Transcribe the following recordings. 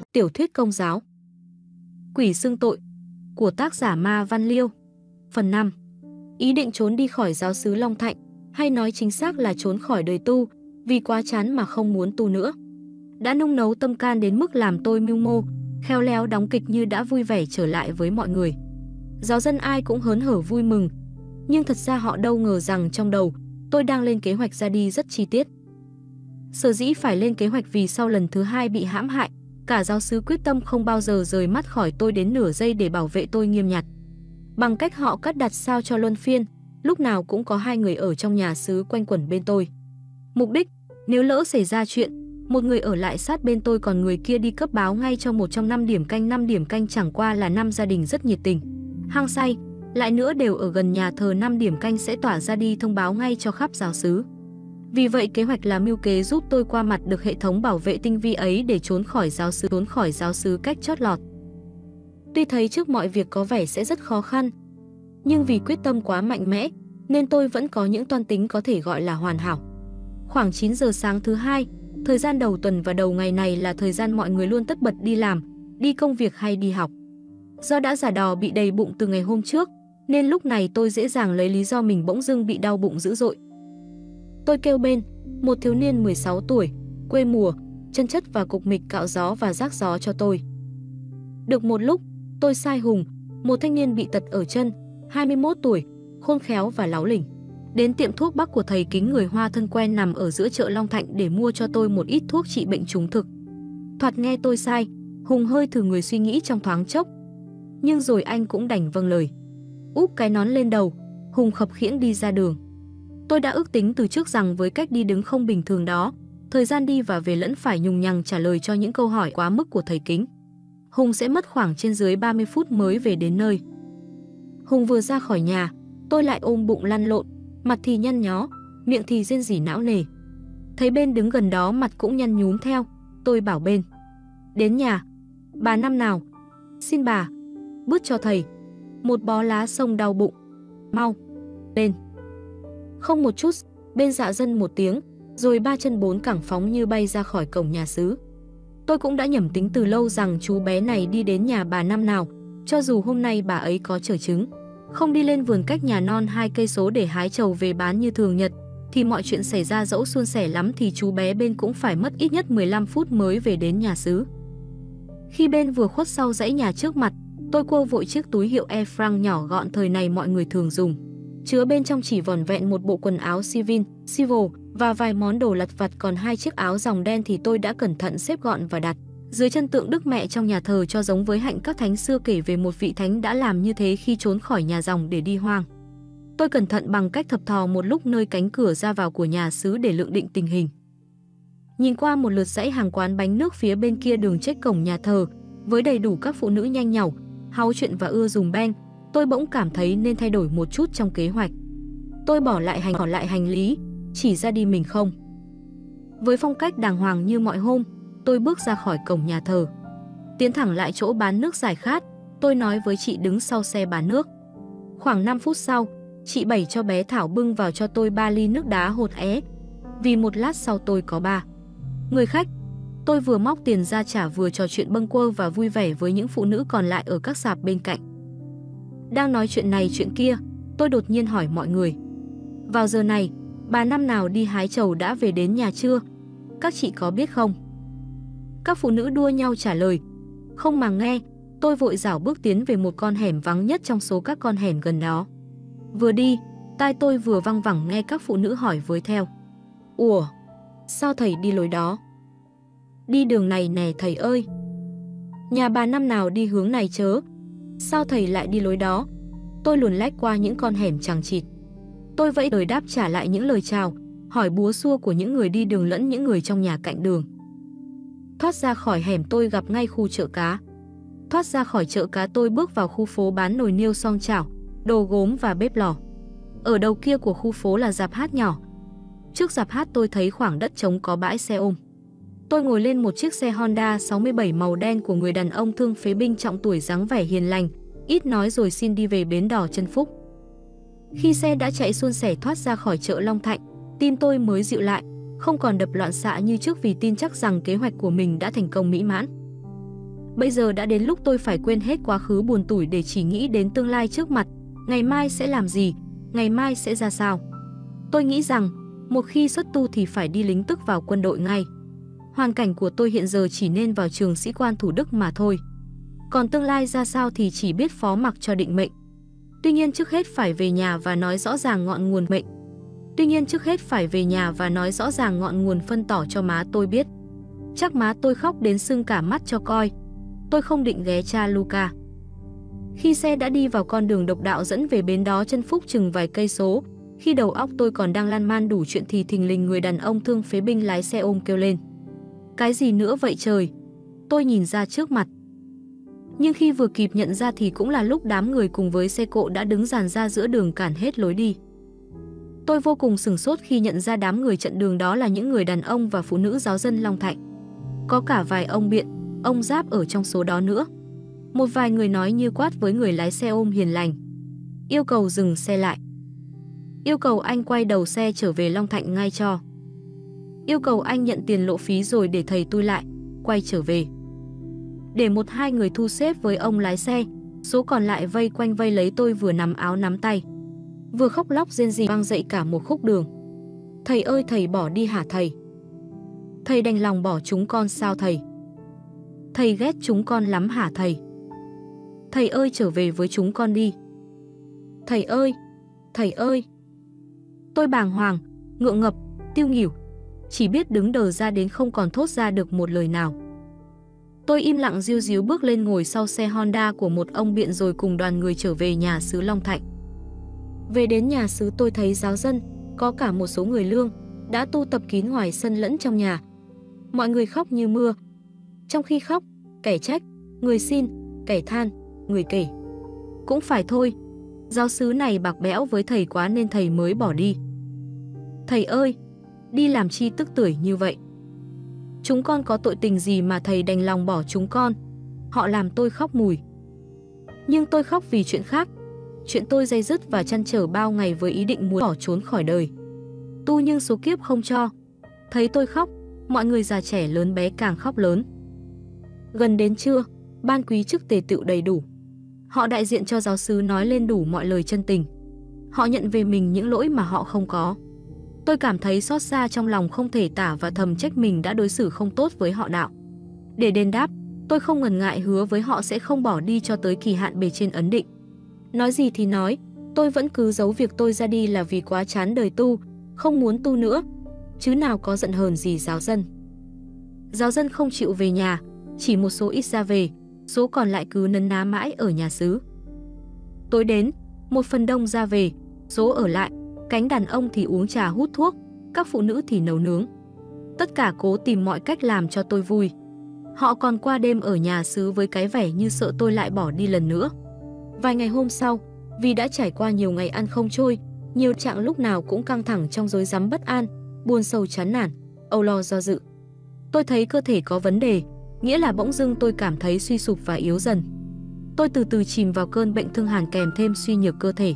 Tiểu thuyết công giáo Quỷ xưng tội của tác giả Ma Văn Liêu. Phần 5. Ý định trốn đi khỏi giáo xứ Long Thạnh, hay nói chính xác là trốn khỏi đời tu, vì quá chán mà không muốn tu nữa. Đã nung nấu tâm can đến mức làm tôi mưu mô, khéo léo đóng kịch như đã vui vẻ trở lại với mọi người. Giáo dân ai cũng hớn hở vui mừng, nhưng thật ra họ đâu ngờ rằng trong đầu tôi đang lên kế hoạch ra đi rất chi tiết. Sở dĩ phải lên kế hoạch vì sau lần thứ 2 bị hãm hại, cả giáo xứ quyết tâm không bao giờ rời mắt khỏi tôi đến nửa giây để bảo vệ tôi nghiêm ngặt. Bằng cách họ cắt đặt sao cho luân phiên, lúc nào cũng có 2 người ở trong nhà xứ quanh quẩn bên tôi. Mục đích, nếu lỡ xảy ra chuyện, một người ở lại sát bên tôi còn người kia đi cấp báo ngay cho một trong 5 điểm canh. 5 điểm canh chẳng qua là 5 gia đình rất nhiệt tình, hăng say, lại nữa đều ở gần nhà thờ. 5 điểm canh sẽ tỏa ra đi thông báo ngay cho khắp giáo xứ. Vì vậy kế hoạch là mưu kế giúp tôi qua mặt được hệ thống bảo vệ tinh vi ấy để trốn khỏi giáo xứ cách chót lọt. Tuy thấy trước mọi việc có vẻ sẽ rất khó khăn, nhưng vì quyết tâm quá mạnh mẽ nên tôi vẫn có những toan tính có thể gọi là hoàn hảo. Khoảng 9 giờ sáng thứ 2, thời gian đầu tuần và đầu ngày này là thời gian mọi người luôn tất bật đi làm, đi công việc hay đi học. Do đã giả đò bị đầy bụng từ ngày hôm trước, nên lúc này tôi dễ dàng lấy lý do mình bỗng dưng bị đau bụng dữ dội. Tôi kêu bên một thiếu niên 16 tuổi, quê mùa, chân chất và cục mịch cạo gió và rác gió cho tôi. Được một lúc, tôi sai Hùng, một thanh niên bị tật ở chân, 21 tuổi, khôn khéo và láo lỉnh, đến tiệm thuốc Bắc của thầy Kính người Hoa thân quen nằm ở giữa chợ Long Thạnh để mua cho tôi một ít thuốc trị bệnh trúng thực. Thoạt nghe tôi sai, Hùng hơi thử người suy nghĩ trong thoáng chốc, nhưng rồi anh cũng đành vâng lời. Úp cái nón lên đầu, Hùng khập khiễng đi ra đường. Tôi đã ước tính từ trước rằng với cách đi đứng không bình thường đó, thời gian đi và về lẫn phải nhùng nhằng trả lời cho những câu hỏi quá mức của thầy Kính, Hùng sẽ mất khoảng trên dưới 30 phút mới về đến nơi. Hùng vừa ra khỏi nhà, tôi lại ôm bụng lăn lộn, mặt thì nhăn nhó, miệng thì rên rỉ não nề. Thấy bên đứng gần đó mặt cũng nhăn nhúm theo, tôi bảo bên: "Đến nhà bà năm nào, xin bà bứt cho thầy một bó lá xông đau bụng, mau lên." Không một chút, bên dạ dân một tiếng, rồi 3 chân 4 cẳng phóng như bay ra khỏi cổng nhà xứ. Tôi cũng đã nhẩm tính từ lâu rằng chú bé này đi đến nhà bà năm nào, cho dù hôm nay bà ấy có trở chứng, không đi lên vườn cách nhà non 2 cây số để hái trầu về bán như thường nhật, thì mọi chuyện xảy ra dẫu suôn sẻ lắm thì chú bé bên cũng phải mất ít nhất 15 phút mới về đến nhà xứ. Khi bên vừa khuất sau dãy nhà trước mặt, tôi quơ vội chiếc túi hiệu Air France nhỏ gọn thời này mọi người thường dùng, chứa bên trong chỉ vỏn vẹn một bộ quần áo civil và vài món đồ lặt vặt, còn 2 chiếc áo dòng đen thì tôi đã cẩn thận xếp gọn và đặt dưới chân tượng Đức Mẹ trong nhà thờ cho giống với hạnh các thánh xưa kể về một vị thánh đã làm như thế khi trốn khỏi nhà dòng để đi hoang. Tôi cẩn thận bằng cách thập thò một lúc nơi cánh cửa ra vào của nhà xứ để lượng định tình hình. Nhìn qua một lượt dãy hàng quán bánh nước phía bên kia đường trước cổng nhà thờ, với đầy đủ các phụ nữ nhanh nhảu, háo chuyện và ưa dùng beng, tôi bỗng cảm thấy nên thay đổi một chút trong kế hoạch. Tôi bỏ lại hành lý, chỉ ra đi mình không. Với phong cách đàng hoàng như mọi hôm, tôi bước ra khỏi cổng nhà thờ, tiến thẳng lại chỗ bán nước giải khát. Tôi nói với chị đứng sau xe bán nước. Khoảng 5 phút sau, chị Bảy cho bé Thảo bưng vào cho tôi 3 ly nước đá hột é. Vì một lát sau tôi có 3 người khách. Tôi vừa móc tiền ra trả vừa trò chuyện bâng quơ và vui vẻ với những phụ nữ còn lại ở các sạp bên cạnh. Đang nói chuyện này chuyện kia, tôi đột nhiên hỏi mọi người: "Vào giờ này, bà năm nào đi hái trầu đã về đến nhà chưa? Các chị có biết không?" Các phụ nữ đua nhau trả lời. Không mà nghe, tôi vội rảo bước tiến về một con hẻm vắng nhất trong số các con hẻm gần đó. Vừa đi, tai tôi vừa văng vẳng nghe các phụ nữ hỏi với theo: "Ủa, sao thầy đi lối đó? Đi đường này nè thầy ơi. Nhà bà năm nào đi hướng này chớ. Sao thầy lại đi lối đó?" Tôi luồn lách qua những con hẻm chằng chịt. Tôi vẫy đời đáp trả lại những lời chào, hỏi búa xua của những người đi đường lẫn những người trong nhà cạnh đường. Thoát ra khỏi hẻm tôi gặp ngay khu chợ cá. Thoát ra khỏi chợ cá tôi bước vào khu phố bán nồi niêu xoong chảo, đồ gốm và bếp lò. Ở đầu kia của khu phố là rạp hát nhỏ. Trước rạp hát tôi thấy khoảng đất trống có bãi xe ôm. Tôi ngồi lên một chiếc xe Honda 67 màu đen của người đàn ông thương phế binh trọng tuổi dáng vẻ hiền lành, ít nói rồi xin đi về bến đò Trân Phúc. Khi xe đã chạy suôn sẻ thoát ra khỏi chợ Long Thạnh, tim tôi mới dịu lại, không còn đập loạn xạ như trước vì tin chắc rằng kế hoạch của mình đã thành công mỹ mãn. Bây giờ đã đến lúc tôi phải quên hết quá khứ buồn tủi để chỉ nghĩ đến tương lai trước mặt. Ngày mai sẽ làm gì? Ngày mai sẽ ra sao? Tôi nghĩ rằng, một khi xuất tu thì phải đi lính tức vào quân đội ngay. Hoàn cảnh của tôi hiện giờ chỉ nên vào trường sĩ quan Thủ Đức mà thôi. Còn tương lai ra sao thì chỉ biết phó mặc cho định mệnh. Tuy nhiên trước hết phải về nhà và nói rõ ràng ngọn nguồn mệnh. Phân tỏ cho má tôi biết. Chắc má tôi khóc đến sưng cả mắt cho coi. Tôi không định ghé cha Luca. Khi xe đã đi vào con đường độc đạo dẫn về bến đó chân Phúc chừng vài cây số, khi đầu óc tôi còn đang lan man đủ chuyện thì thình lình người đàn ông thương phế binh lái xe ôm kêu lên. Cái gì nữa vậy trời? Tôi nhìn ra trước mặt. Nhưng khi vừa kịp nhận ra thì cũng là lúc đám người cùng với xe cộ đã đứng dàn ra giữa đường cản hết lối đi. Tôi vô cùng sửng sốt khi nhận ra đám người chặn đường đó là những người đàn ông và phụ nữ giáo dân Long Thạnh. Có cả vài ông Biện, ông Giáp ở trong số đó nữa. Một vài người nói như quát với người lái xe ôm hiền lành. Yêu cầu dừng xe lại. Yêu cầu anh quay đầu xe trở về Long Thạnh ngay cho. Yêu cầu anh nhận tiền lộ phí rồi để thầy tôi lại, quay trở về. Để một hai người thu xếp với ông lái xe, số còn lại vây quanh vây lấy tôi vừa nắm áo nắm tay. Vừa khóc lóc rên rỉ vang dậy cả một khúc đường. Thầy ơi thầy bỏ đi hả thầy? Thầy đành lòng bỏ chúng con sao thầy? Thầy ghét chúng con lắm hả thầy? Thầy ơi trở về với chúng con đi. Thầy ơi! Thầy ơi! Tôi bàng hoàng, ngượng ngập, tiêu nghỉu. Chỉ biết đứng đờ ra đến không còn thốt ra được một lời nào. Tôi im lặng ríu ríu bước lên ngồi sau xe Honda của một ông Biện rồi cùng đoàn người trở về nhà xứ Long Thạnh. Về đến nhà xứ tôi thấy giáo dân, có cả một số người lương, đã tu tập kín ngoài sân lẫn trong nhà. Mọi người khóc như mưa. Trong khi khóc, kẻ trách, người xin, kẻ than, người kể. Cũng phải thôi, giáo xứ này bạc bẽo với thầy quá nên thầy mới bỏ đi. Thầy ơi, đi làm chi tức tưởi như vậy? Chúng con có tội tình gì mà thầy đành lòng bỏ chúng con? Họ làm tôi khóc mùi. Nhưng tôi khóc vì chuyện khác. Chuyện tôi day dứt và trăn trở bao ngày với ý định muốn bỏ trốn khỏi đời. Tu nhưng số kiếp không cho. Thấy tôi khóc, mọi người già trẻ lớn bé càng khóc lớn. Gần đến trưa, ban quý chức tề tựu đầy đủ. Họ đại diện cho giáo xứ nói lên đủ mọi lời chân tình. Họ nhận về mình những lỗi mà họ không có. Tôi cảm thấy xót xa trong lòng không thể tả và thầm trách mình đã đối xử không tốt với họ đạo. Để đền đáp, tôi không ngần ngại hứa với họ sẽ không bỏ đi cho tới kỳ hạn bề trên ấn định. Nói gì thì nói, tôi vẫn cứ giấu việc tôi ra đi là vì quá chán đời tu, không muốn tu nữa, chứ nào có giận hờn gì giáo dân. Giáo dân không chịu về nhà, chỉ một số ít ra về, số còn lại cứ nấn ná mãi ở nhà xứ. Tối đến, một phần đông ra về, số ở lại, cánh đàn ông thì uống trà hút thuốc, các phụ nữ thì nấu nướng. Tất cả cố tìm mọi cách làm cho tôi vui. Họ còn qua đêm ở nhà xứ với cái vẻ như sợ tôi lại bỏ đi lần nữa. Vài ngày hôm sau, vì đã trải qua nhiều ngày ăn không trôi, nhiều trạng lúc nào cũng căng thẳng trong rối rắm bất an, buồn sầu chán nản, âu lo do dự. Tôi thấy cơ thể có vấn đề, nghĩa là bỗng dưng tôi cảm thấy suy sụp và yếu dần. Tôi từ từ chìm vào cơn bệnh thương hàn kèm thêm suy nhược cơ thể.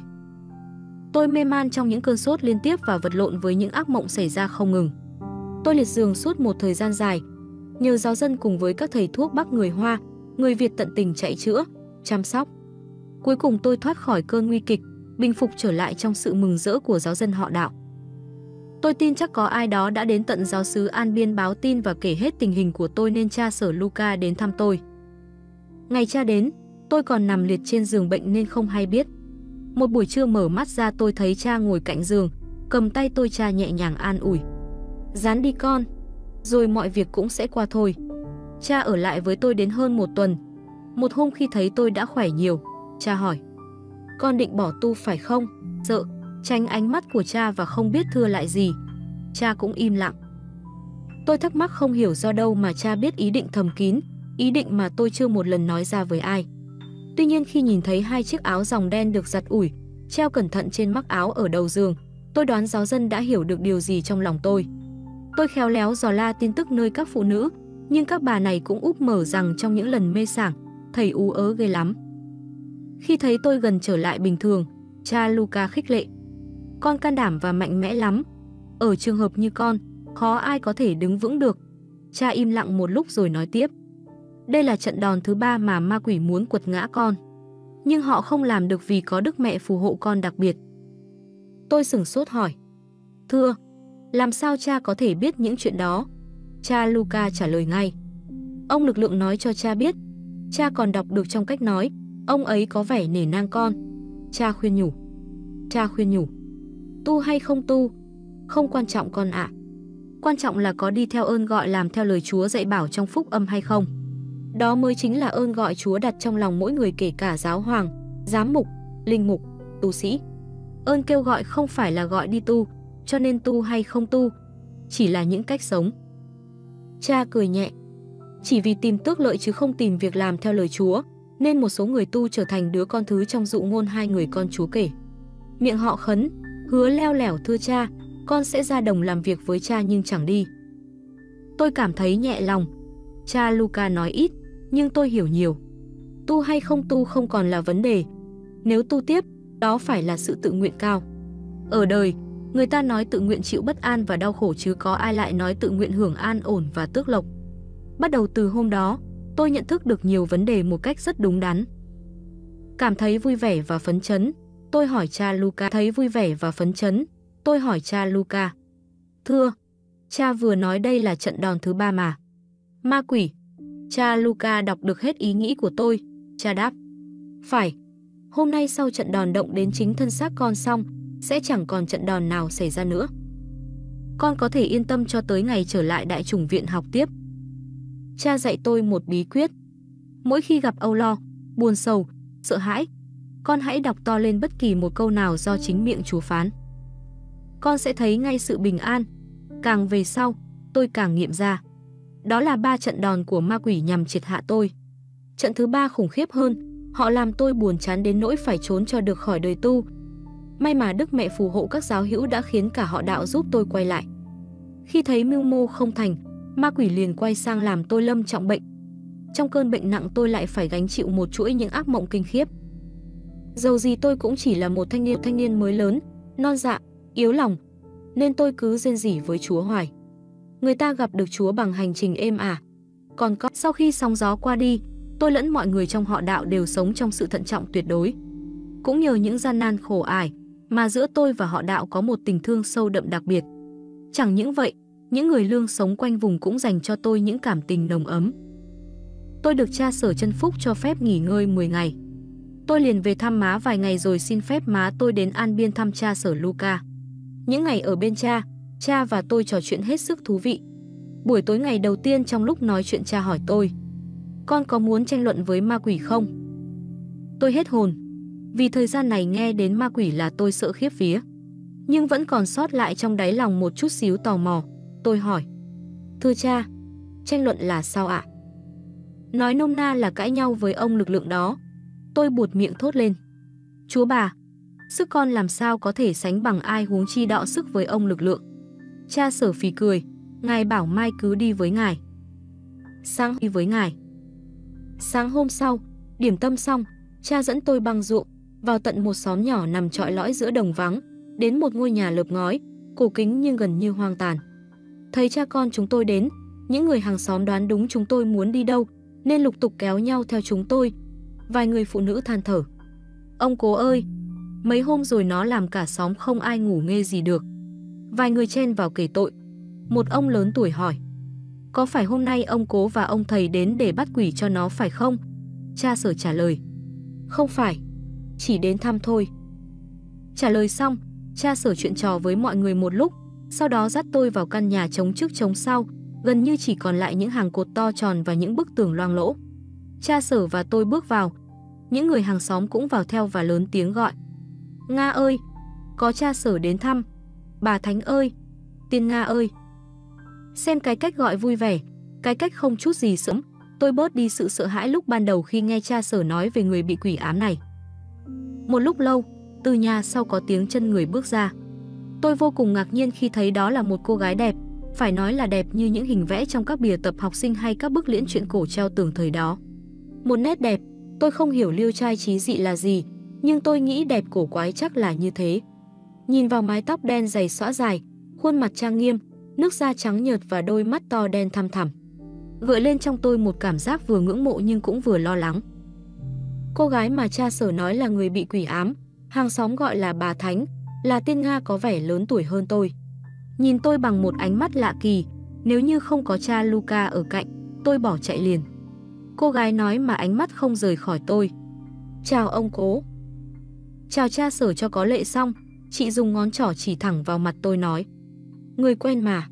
Tôi mê man trong những cơn sốt liên tiếp và vật lộn với những ác mộng xảy ra không ngừng. Tôi liệt giường suốt một thời gian dài, nhờ giáo dân cùng với các thầy thuốc Bắc người Hoa, người Việt tận tình chạy chữa, chăm sóc. Cuối cùng tôi thoát khỏi cơn nguy kịch, bình phục trở lại trong sự mừng rỡ của giáo dân họ đạo. Tôi tin chắc có ai đó đã đến tận giáo xứ An Biên báo tin và kể hết tình hình của tôi nên cha sở Luca đến thăm tôi. Ngày cha đến, tôi còn nằm liệt trên giường bệnh nên không hay biết. Một buổi trưa mở mắt ra tôi thấy cha ngồi cạnh giường, cầm tay tôi cha nhẹ nhàng an ủi. Ráng đi con, rồi mọi việc cũng sẽ qua thôi. Cha ở lại với tôi đến hơn một tuần. Một hôm khi thấy tôi đã khỏe nhiều, cha hỏi. Con định bỏ tu phải không? Sợ, tránh ánh mắt của cha và không biết thưa lại gì. Cha cũng im lặng. Tôi thắc mắc không hiểu do đâu mà cha biết ý định thầm kín, ý định mà tôi chưa một lần nói ra với ai. Tuy nhiên khi nhìn thấy hai chiếc áo dòng đen được giặt ủi, treo cẩn thận trên mắc áo ở đầu giường, tôi đoán giáo dân đã hiểu được điều gì trong lòng tôi. Tôi khéo léo dò la tin tức nơi các phụ nữ, nhưng các bà này cũng úp mở rằng trong những lần mê sảng, thầy ú ớ ghê lắm. Khi thấy tôi gần trở lại bình thường, cha Luca khích lệ. Con can đảm và mạnh mẽ lắm. Ở trường hợp như con, khó ai có thể đứng vững được. Cha im lặng một lúc rồi nói tiếp. Đây là trận đòn thứ 3 mà ma quỷ muốn quật ngã con. Nhưng họ không làm được vì có Đức Mẹ phù hộ con đặc biệt. Tôi sửng sốt hỏi. Thưa, làm sao cha có thể biết những chuyện đó? Cha Luca trả lời ngay. Ông lực lượng nói cho cha biết. Cha còn đọc được trong cách nói. Ông ấy có vẻ nể nang con. Cha khuyên nhủ. Cha khuyên nhủ. Tu hay không tu, không quan trọng con ạ. Quan trọng là có đi theo ơn gọi làm theo lời Chúa dạy bảo trong phúc âm hay không. Đó mới chính là ơn gọi Chúa đặt trong lòng mỗi người, kể cả giáo hoàng, giám mục, linh mục, tu sĩ. Ơn kêu gọi không phải là gọi đi tu, cho nên tu hay không tu, chỉ là những cách sống. Cha cười nhẹ. Chỉ vì tìm tước lợi chứ không tìm việc làm theo lời Chúa, nên một số người tu trở thành đứa con thứ trong dụ ngôn 2 người con Chúa kể. Miệng họ khấn, hứa leo lẻo thưa cha, con sẽ ra đồng làm việc với cha nhưng chẳng đi. Tôi cảm thấy nhẹ lòng. Cha Luca nói ít, nhưng tôi hiểu nhiều. Tu hay không tu không còn là vấn đề. Nếu tu tiếp, đó phải là sự tự nguyện cao. Ở đời, người ta nói tự nguyện chịu bất an và đau khổ chứ có ai lại nói tự nguyện hưởng an ổn và tước lộc. Bắt đầu từ hôm đó, tôi nhận thức được nhiều vấn đề một cách rất đúng đắn. Cảm thấy vui vẻ và phấn chấn, tôi hỏi cha Luca. Thấy vui vẻ và phấn chấn, tôi hỏi cha Luca. Thưa, cha vừa nói đây là trận đòn thứ 3 mà. Ma quỷ. Cha Luca đọc được hết ý nghĩ của tôi. Cha đáp. Phải. Hôm nay sau trận đòn động đến chính thân xác con xong, sẽ chẳng còn trận đòn nào xảy ra nữa. Con có thể yên tâm cho tới ngày trở lại đại chủng viện học tiếp. Cha dạy tôi một bí quyết. Mỗi khi gặp âu lo, buồn sầu, sợ hãi, con hãy đọc to lên bất kỳ một câu nào do chính miệng Chúa phán. Con sẽ thấy ngay sự bình an. Càng về sau, tôi càng nghiệm ra. Đó là 3 trận đòn của ma quỷ nhằm triệt hạ tôi. Trận thứ 3 khủng khiếp hơn, họ làm tôi buồn chán đến nỗi phải trốn cho được khỏi đời tu. May mà Đức Mẹ phù hộ các giáo hữu đã khiến cả họ đạo giúp tôi quay lại. Khi thấy mưu mô không thành, ma quỷ liền quay sang làm tôi lâm trọng bệnh. Trong cơn bệnh nặng tôi lại phải gánh chịu một chuỗi những ác mộng kinh khiếp. Dầu gì tôi cũng chỉ là một thanh niên mới lớn, non dạ, yếu lòng, nên tôi cứ rên rỉ với Chúa hoài. Người ta gặp được Chúa bằng hành trình êm ả. Còn sau khi sóng gió qua đi, tôi lẫn mọi người trong họ đạo đều sống trong sự thận trọng tuyệt đối. Cũng nhờ những gian nan khổ ải mà giữa tôi và họ đạo có một tình thương sâu đậm đặc biệt. Chẳng những vậy, những người lương sống quanh vùng cũng dành cho tôi những cảm tình nồng ấm. Tôi được cha Sở Chân Phúc cho phép nghỉ ngơi 10 ngày. Tôi liền về thăm má vài ngày rồi xin phép má tôi đến An Biên thăm cha Sở Luca. Những ngày ở bên cha và tôi trò chuyện hết sức thú vị. Buổi tối ngày đầu tiên trong lúc nói chuyện cha hỏi tôi: con có muốn tranh luận với ma quỷ không? Tôi hết hồn. Vì thời gian này nghe đến ma quỷ là tôi sợ khiếp vía. Nhưng vẫn còn sót lại trong đáy lòng một chút xíu tò mò. Tôi hỏi: thưa cha, tranh luận là sao ạ? Nói nôm na là cãi nhau với ông lực lượng đó. Tôi buột miệng thốt lên: Chúa bà, sức con làm sao có thể sánh bằng ai, huống chi đọ sức với ông lực lượng. Cha Sở phì cười: ngài bảo mai cứ đi với ngài. Sáng đi với ngài. Sáng hôm sau, điểm tâm xong, cha dẫn tôi băng ruộng, vào tận một xóm nhỏ nằm trọi lõi giữa đồng vắng, đến một ngôi nhà lợp ngói, cổ kính nhưng gần như hoang tàn. Thấy cha con chúng tôi đến, những người hàng xóm đoán đúng chúng tôi muốn đi đâu, nên lục tục kéo nhau theo chúng tôi. Vài người phụ nữ than thở: ông cố ơi, mấy hôm rồi nó làm cả xóm không ai ngủ nghê gì được. Vài người chen vào kể tội. Một ông lớn tuổi hỏi: có phải hôm nay ông cố và ông thầy đến để bắt quỷ cho nó phải không? Cha Sở trả lời: không phải, chỉ đến thăm thôi. Trả lời xong, cha Sở chuyện trò với mọi người một lúc, sau đó dắt tôi vào căn nhà trống trước trống sau, gần như chỉ còn lại những hàng cột to tròn và những bức tường loang lỗ. Cha Sở và tôi bước vào, những người hàng xóm cũng vào theo và lớn tiếng gọi: Nga ơi, có cha Sở đến thăm. Bà Thánh ơi, Tiên Nga ơi. Xem cái cách gọi vui vẻ, cái cách không chút gì sẫm, tôi bớt đi sự sợ hãi lúc ban đầu khi nghe cha Sở nói về người bị quỷ ám này. Một lúc lâu, từ nhà sau có tiếng chân người bước ra. Tôi vô cùng ngạc nhiên khi thấy đó là một cô gái đẹp, phải nói là đẹp như những hình vẽ trong các bìa tập học sinh hay các bức liễn truyện cổ treo tường thời đó. Một nét đẹp, tôi không hiểu liêu trai trí dị là gì, nhưng tôi nghĩ đẹp cổ quái chắc là như thế. Nhìn vào mái tóc đen dày xõa dài, khuôn mặt trang nghiêm, nước da trắng nhợt và đôi mắt to đen thăm thẳm. gợi lên trong tôi một cảm giác vừa ngưỡng mộ nhưng cũng vừa lo lắng. Cô gái mà cha Sở nói là người bị quỷ ám, hàng xóm gọi là bà Thánh, là tên Nga có vẻ lớn tuổi hơn tôi. Nhìn tôi bằng một ánh mắt lạ kỳ, nếu như không có cha Luca ở cạnh, tôi bỏ chạy liền. Cô gái nói mà ánh mắt không rời khỏi tôi. Chào ông cố. Chào cha Sở cho có lệ xong, chị dùng ngón trỏ chỉ thẳng vào mặt tôi nói. Người quen mà.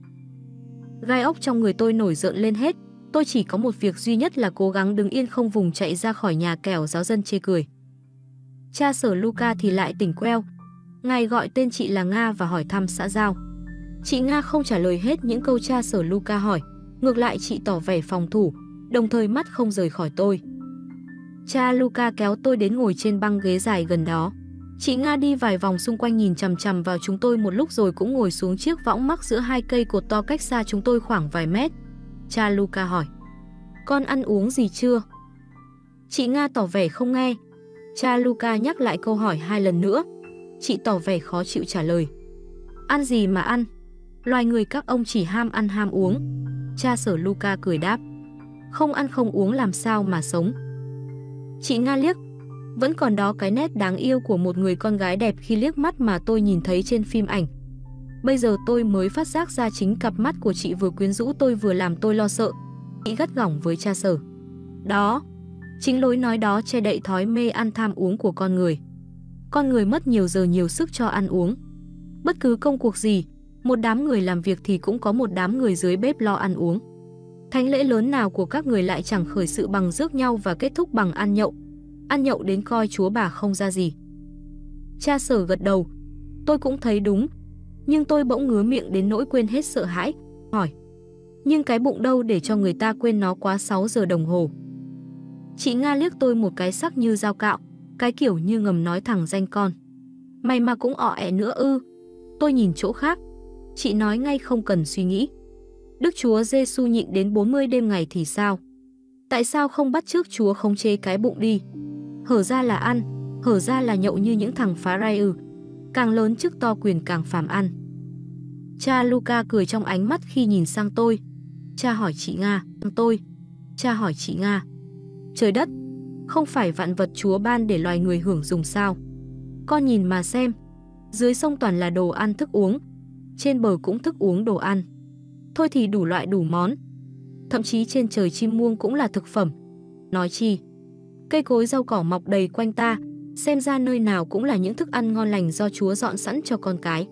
Gai ốc trong người tôi nổi rợn lên hết, tôi chỉ có một việc duy nhất là cố gắng đứng yên không vùng chạy ra khỏi nhà kẻo giáo dân chê cười. Cha Sở Luca thì lại tỉnh queo. Ngài gọi tên chị là Nga và hỏi thăm xã giao. Chị Nga không trả lời hết những câu cha Sở Luca hỏi, ngược lại chị tỏ vẻ phòng thủ, đồng thời mắt không rời khỏi tôi. Cha Luca kéo tôi đến ngồi trên băng ghế dài gần đó. Chị Nga đi vài vòng xung quanh nhìn chằm chằm vào chúng tôi một lúc rồi cũng ngồi xuống chiếc võng mắc giữa hai cây cột to cách xa chúng tôi khoảng vài mét. Cha Luca hỏi, con ăn uống gì chưa? Chị Nga tỏ vẻ không nghe. Cha Luca nhắc lại câu hỏi 2 lần nữa. Chị tỏ vẻ khó chịu trả lời. Ăn gì mà ăn? Loài người các ông chỉ ham ăn ham uống. Cha Sở Luca cười đáp. Không ăn không uống làm sao mà sống? Chị Nga liếc. Vẫn còn đó cái nét đáng yêu của một người con gái đẹp khi liếc mắt mà tôi nhìn thấy trên phim ảnh. Bây giờ tôi mới phát giác ra chính cặp mắt của chị vừa quyến rũ tôi vừa làm tôi lo sợ. Chị gắt gỏng với cha Sở. Đó, chính lối nói đó che đậy thói mê ăn tham uống của con người. Con người mất nhiều giờ nhiều sức cho ăn uống. Bất cứ công cuộc gì, một đám người làm việc thì cũng có một đám người dưới bếp lo ăn uống. Thánh lễ lớn nào của các người lại chẳng khởi sự bằng rước nhau và kết thúc bằng ăn nhậu. Ăn nhậu đến coi chúa bà không ra gì. Cha Sở gật đầu. Tôi cũng thấy đúng. Nhưng tôi bỗng ngứa miệng đến nỗi quên hết sợ hãi. Hỏi. Nhưng cái bụng đâu để cho người ta quên nó quá 6 giờ đồng hồ? Chị Nga liếc tôi một cái sắc như dao cạo. Cái kiểu như ngầm nói thẳng danh con. Mày mà cũng ọ ẹ nữa ư? Tôi nhìn chỗ khác. Chị nói ngay không cần suy nghĩ. Đức Chúa Giêsu nhịn đến 40 đêm ngày thì sao? Tại sao không bắt chước Chúa khống chế cái bụng đi? Hở ra là ăn, hở ra là nhậu như những thằng phá rai ư? Càng lớn chức to quyền càng phàm ăn. Cha Luca cười trong ánh mắt khi nhìn sang tôi. Cha hỏi chị Nga. Cha hỏi chị Nga. Trời đất, không phải vạn vật Chúa ban để loài người hưởng dùng sao? Con nhìn mà xem. Dưới sông toàn là đồ ăn thức uống. Trên bờ cũng thức uống đồ ăn. Thôi thì đủ loại đủ món. Thậm chí trên trời chim muông cũng là thực phẩm. Nói chi, cây cối rau cỏ mọc đầy quanh ta, xem ra nơi nào cũng là những thức ăn ngon lành do Chúa dọn sẵn cho con cái.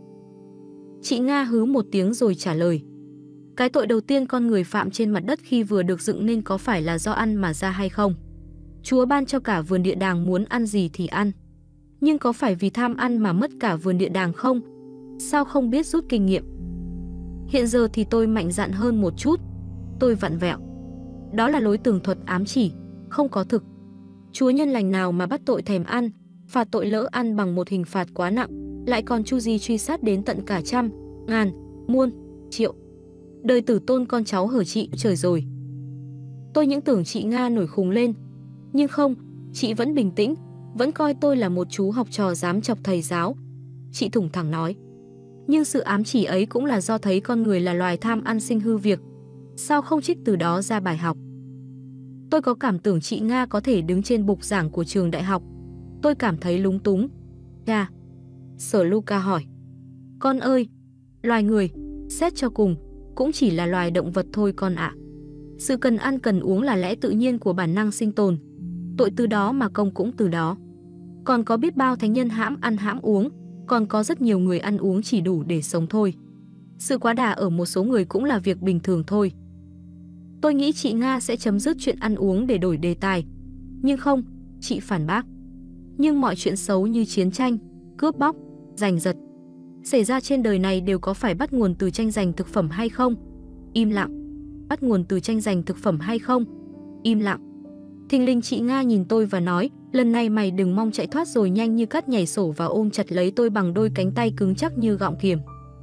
Chị Nga hứ một tiếng rồi trả lời. Cái tội đầu tiên con người phạm trên mặt đất khi vừa được dựng nên có phải là do ăn mà ra hay không? Chúa ban cho cả vườn địa đàng, muốn ăn gì thì ăn. Nhưng có phải vì tham ăn mà mất cả vườn địa đàng không? Sao không biết rút kinh nghiệm? Hiện giờ thì tôi mạnh dạn hơn một chút. Tôi vặn vẹo. Đó là lối tường thuật ám chỉ, không có thực. Chúa nhân lành nào mà bắt tội thèm ăn, phạt tội lỡ ăn bằng một hình phạt quá nặng, lại còn chu di truy sát đến tận cả trăm, ngàn, muôn, triệu. Đời tử tôn con cháu hở chị trời rồi. Tôi những tưởng chị Nga nổi khùng lên. Nhưng không, chị vẫn bình tĩnh, vẫn coi tôi là một chú học trò dám chọc thầy giáo. Chị thủng thẳng nói. Nhưng sự ám chỉ ấy cũng là do thấy con người là loài tham ăn sinh hư việc. Sao không trích từ đó ra bài học? Tôi có cảm tưởng chị Nga có thể đứng trên bục giảng của trường đại học. Tôi cảm thấy lúng túng. Cha, Sở Luca hỏi. Con ơi, loài người, xét cho cùng, cũng chỉ là loài động vật thôi con ạ. Sự cần ăn cần uống là lẽ tự nhiên của bản năng sinh tồn. Tội từ đó mà công cũng từ đó. Còn có biết bao thánh nhân hãm ăn hãm uống, còn có rất nhiều người ăn uống chỉ đủ để sống thôi. Sự quá đà ở một số người cũng là việc bình thường thôi. Tôi nghĩ chị Nga sẽ chấm dứt chuyện ăn uống để đổi đề tài. Nhưng không, chị phản bác. Nhưng mọi chuyện xấu như chiến tranh, cướp bóc, giành giật xảy ra trên đời này đều có phải bắt nguồn từ tranh giành thực phẩm hay không? Im lặng. Bắt nguồn từ tranh giành thực phẩm hay không? Im lặng. Thình lình chị Nga nhìn tôi và nói, lần này mày đừng mong chạy thoát rồi nhanh như cắt nhảy sổ và ôm chặt lấy tôi bằng đôi cánh tay cứng chắc như gọng kiềm.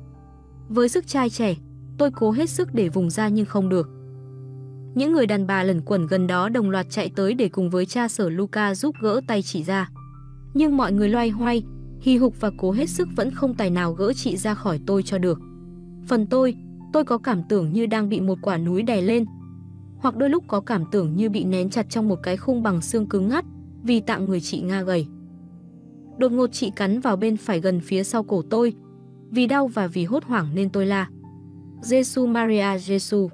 Với sức trai trẻ, tôi cố hết sức để vùng ra nhưng không được. Những người đàn bà lẩn quẩn gần đó đồng loạt chạy tới để cùng với cha Sở Luca giúp gỡ tay chị ra. Nhưng mọi người loay hoay, hì hục và cố hết sức vẫn không tài nào gỡ chị ra khỏi tôi cho được. Phần tôi có cảm tưởng như đang bị một quả núi đè lên. hoặc đôi lúc có cảm tưởng như bị nén chặt trong một cái khung bằng xương cứng ngắt, vì tạng người chị Nga gầy. Đột ngột chị cắn vào bên phải gần phía sau cổ tôi. Vì đau và vì hốt hoảng nên tôi la: "Giêsu Maria, Giêsu!"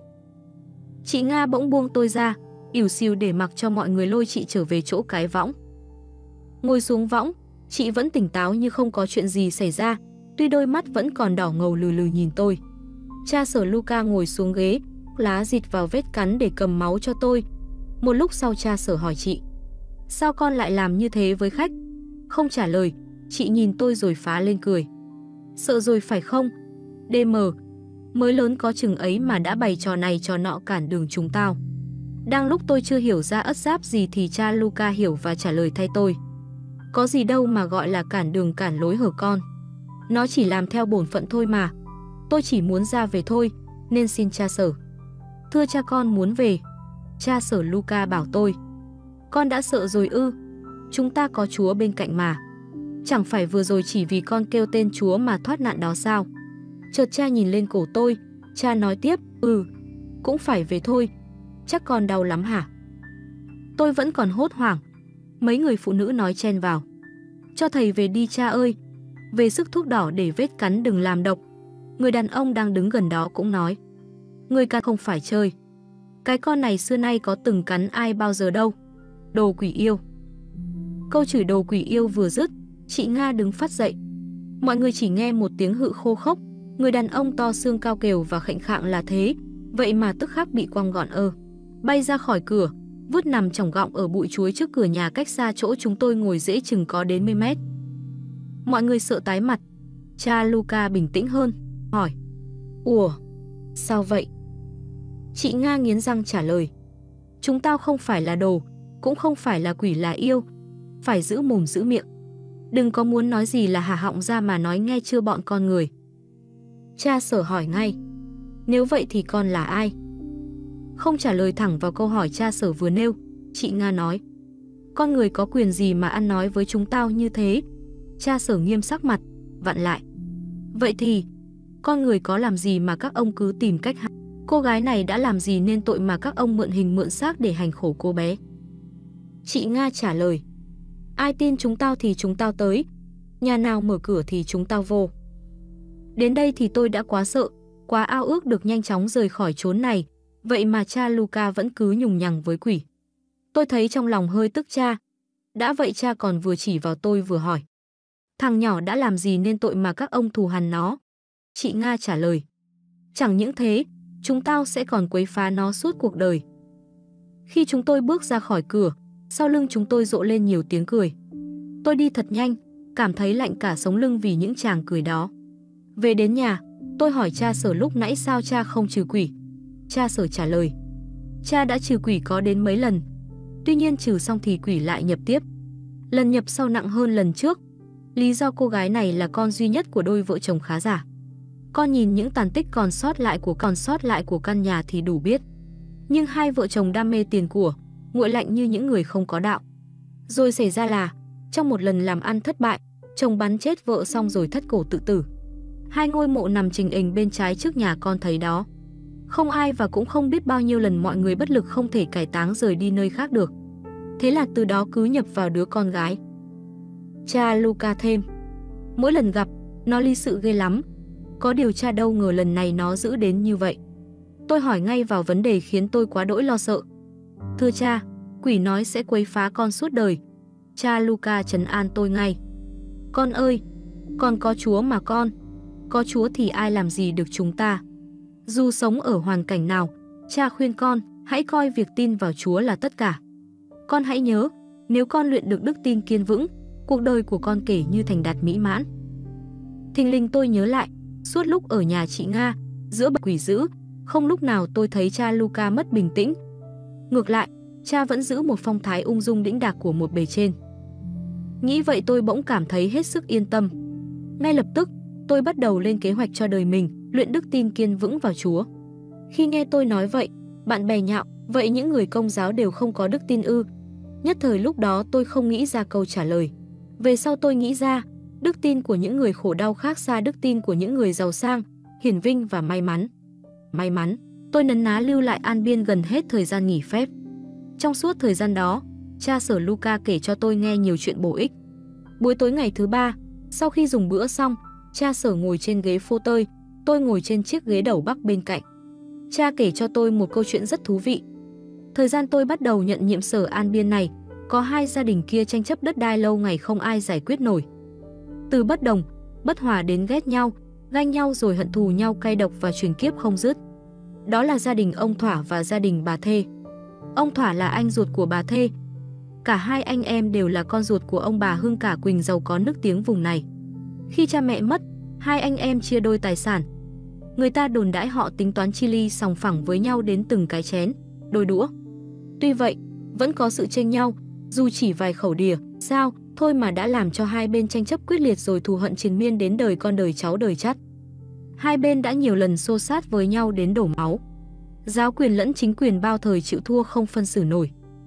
Chị Nga bỗng buông tôi ra, ỉu xìu để mặc cho mọi người lôi chị trở về chỗ cái võng. Ngồi xuống võng, chị vẫn tỉnh táo như không có chuyện gì xảy ra, tuy đôi mắt vẫn còn đỏ ngầu lừ lừ nhìn tôi. Cha Sở Luca ngồi xuống ghế, lá dịt vào vết cắn để cầm máu cho tôi. Một lúc sau cha Sở hỏi chị: "Sao con lại làm như thế với khách?" Không trả lời, chị nhìn tôi rồi phá lên cười: "Sợ rồi phải không? DM, mới lớn có chừng ấy mà đã bày trò này trò nọ cản đường chúng tao." Đang lúc tôi chưa hiểu ra ất giáp gì thì cha Luca hiểu và trả lời thay tôi: "Có gì đâu mà gọi là cản đường cản lối hở con. Nó chỉ làm theo bổn phận thôi mà. Tôi chỉ muốn ra về thôi, nên xin cha Sở." "Thưa cha, con muốn về." Cha Sở Luca bảo tôi: "Con đã sợ rồi ư? Chúng ta có Chúa bên cạnh mà. Chẳng phải vừa rồi chỉ vì con kêu tên Chúa mà thoát nạn đó sao?" Chợt cha nhìn lên cổ tôi, cha nói tiếp: "Cũng phải về thôi. Chắc con đau lắm hả?" Tôi vẫn còn hốt hoảng. Mấy người phụ nữ nói chen vào: "Cho thầy về đi cha ơi, về sức thuốc đỏ để vết cắn đừng làm độc." Người đàn ông đang đứng gần đó cũng nói: "Người cắn không phải chơi. Cái con này xưa nay có từng cắn ai bao giờ đâu. Đồ quỷ yêu." Câu chửi đồ quỷ yêu vừa dứt, chị Nga đứng phắt dậy. Mọi người chỉ nghe một tiếng hự khô khốc. Người đàn ông to xương cao kều và khệnh khạng là thế, vậy mà tức khắc bị quăng gọn bay ra khỏi cửa, vứt nằm chỏng gọng ở bụi chuối trước cửa nhà cách xa chỗ chúng tôi ngồi dễ chừng có đến 10 mét. Mọi người sợ tái mặt. Cha Luca bình tĩnh hơn, hỏi: "Ủa, sao vậy?" Chị Nga nghiến răng trả lời: "Chúng tao không phải là đồ, cũng không phải là quỷ là yêu. Phải giữ mồm giữ miệng. Đừng có muốn nói gì là hả họng ra mà nói nghe chưa bọn con người." Cha Sở hỏi ngay: "Nếu vậy thì con là ai?" Không trả lời thẳng vào câu hỏi cha Sở vừa nêu, chị Nga nói: "Con người có quyền gì mà ăn nói với chúng tao như thế?" Cha Sở nghiêm sắc mặt, vặn lại: "Vậy thì, con người có làm gì mà các ông cứ tìm cách hại? Cô gái này đã làm gì nên tội mà các ông mượn hình mượn xác để hành khổ cô bé?" Chị Nga trả lời: "Ai tin chúng tao thì chúng tao tới, nhà nào mở cửa thì chúng tao vô." Đến đây thì tôi đã quá sợ, quá ao ước được nhanh chóng rời khỏi chốn này, vậy mà cha Luca vẫn cứ nhùng nhằng với quỷ. Tôi thấy trong lòng hơi tức cha. Đã vậy cha còn vừa chỉ vào tôi vừa hỏi: "Thằng nhỏ đã làm gì nên tội mà các ông thù hằn nó?" Chị Nga trả lời: "Chẳng những thế, chúng tao sẽ còn quấy phá nó suốt cuộc đời." Khi chúng tôi bước ra khỏi cửa, sau lưng chúng tôi rộ lên nhiều tiếng cười. Tôi đi thật nhanh, cảm thấy lạnh cả sống lưng vì những tràng cười đó. Về đến nhà, tôi hỏi cha Sở lúc nãy sao cha không trừ quỷ. Cha Sở trả lời: "Cha đã trừ quỷ có đến mấy lần. Tuy nhiên trừ xong thì quỷ lại nhập tiếp. Lần nhập sau nặng hơn lần trước. Lý do cô gái này là con duy nhất của đôi vợ chồng khá giả. Con nhìn những tàn tích còn sót lại của căn nhà thì đủ biết. Nhưng hai vợ chồng đam mê tiền của, nguội lạnh như những người không có đạo. Rồi xảy ra là, trong một lần làm ăn thất bại, chồng bắn chết vợ xong rồi thất cổ tự tử. Hai ngôi mộ nằm trình hình bên trái trước nhà con thấy đó. Không ai và cũng không biết bao nhiêu lần mọi người bất lực không thể cải táng rời đi nơi khác được. Thế là từ đó cứ nhập vào đứa con gái." Cha Luca thêm: "Mỗi lần gặp, nó ly sự ghê lắm. Có điều cha đâu ngờ lần này nó giữ đến như vậy." Tôi hỏi ngay vào vấn đề khiến tôi quá đỗi lo sợ: "Thưa cha, quỷ nói sẽ quấy phá con suốt đời." Cha Luca trấn an tôi ngay: "Con ơi, con có Chúa mà con. Có Chúa thì ai làm gì được chúng ta. Dù sống ở hoàn cảnh nào, cha khuyên con hãy coi việc tin vào Chúa là tất cả. Con hãy nhớ, nếu con luyện được đức tin kiên vững, cuộc đời của con kể như thành đạt mỹ mãn." Thình lình tôi nhớ lại, suốt lúc ở nhà chị Nga, giữa bầy quỷ dữ, không lúc nào tôi thấy cha Luca mất bình tĩnh. Ngược lại, cha vẫn giữ một phong thái ung dung đĩnh đạc của một bề trên. Nghĩ vậy tôi bỗng cảm thấy hết sức yên tâm. Ngay lập tức, tôi bắt đầu lên kế hoạch cho đời mình, luyện đức tin kiên vững vào Chúa. Khi nghe tôi nói vậy, bạn bè nhạo: "Vậy những người Công giáo đều không có đức tin ư?" Nhất thời lúc đó tôi không nghĩ ra câu trả lời. Về sau tôi nghĩ ra, đức tin của những người khổ đau khác xa đức tin của những người giàu sang, hiển vinh và may mắn. May mắn. Tôi nấn ná lưu lại An Biên gần hết thời gian nghỉ phép. Trong suốt thời gian đó, cha Sở Luca kể cho tôi nghe nhiều chuyện bổ ích. Buổi tối ngày thứ 3, sau khi dùng bữa xong, cha Sở ngồi trên ghế phô tơi, tôi ngồi trên chiếc ghế đầu bắc bên cạnh. Cha kể cho tôi một câu chuyện rất thú vị. Thời gian tôi bắt đầu nhận nhiệm Sở An Biên này, có hai gia đình kia tranh chấp đất đai lâu ngày không ai giải quyết nổi. Từ bất đồng, bất hòa đến ghét nhau, ganh nhau rồi hận thù nhau cay độc và truyền kiếp không dứt. Đó là gia đình ông Thỏa và gia đình bà Thê. Ông Thỏa là anh ruột của bà Thê. Cả hai anh em đều là con ruột của ông bà Hưng Cả Quỳnh giàu có nức tiếng vùng này. Khi cha mẹ mất, hai anh em chia đôi tài sản. Người ta đồn đãi họ tính toán chi ly sòng phẳng với nhau đến từng cái chén, đôi đũa. Tuy vậy, vẫn có sự chênh nhau, dù chỉ vài khẩu đìa, sao, thôi mà đã làm cho hai bên tranh chấp quyết liệt rồi thù hận triền miên đến đời con đời cháu đời chắt. Hai bên đã nhiều lần xô sát với nhau đến đổ máu. Giáo quyền lẫn chính quyền bao thời chịu thua không phân xử nổi.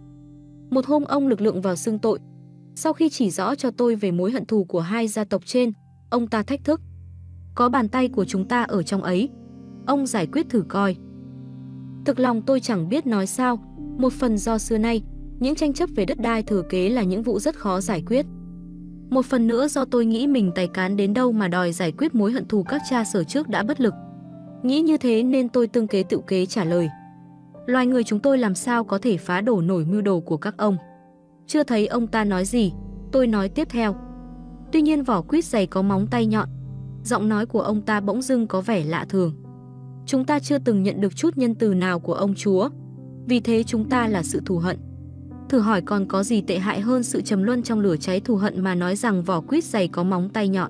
Một hôm ông lực lượng vào xưng tội. Sau khi chỉ rõ cho tôi về mối hận thù của hai gia tộc trên, ông ta thách thức. Có bàn tay của chúng ta ở trong ấy. Ông giải quyết thử coi. Thực lòng tôi chẳng biết nói sao. Một phần do xưa nay, những tranh chấp về đất đai thừa kế là những vụ rất khó giải quyết. Một phần nữa do tôi nghĩ mình tài cán đến đâu mà đòi giải quyết mối hận thù các cha Sở trước đã bất lực. Nghĩ như thế nên tôi tương kế tự kế trả lời. Loài người chúng tôi làm sao có thể phá đổ nổi mưu đồ của các ông. Chưa thấy ông ta nói gì, tôi nói tiếp theo. Tuy nhiên vỏ quýt dày có móng tay nhọn. Giọng nói của ông ta bỗng dưng có vẻ lạ thường. Chúng ta chưa từng nhận được chút nhân từ nào của ông chúa. Vì thế chúng ta là sự thù hận. Thử hỏi còn có gì tệ hại hơn sự trầm luân trong lửa cháy thù hận mà nói rằng vỏ quýt dày có móng tay nhọn.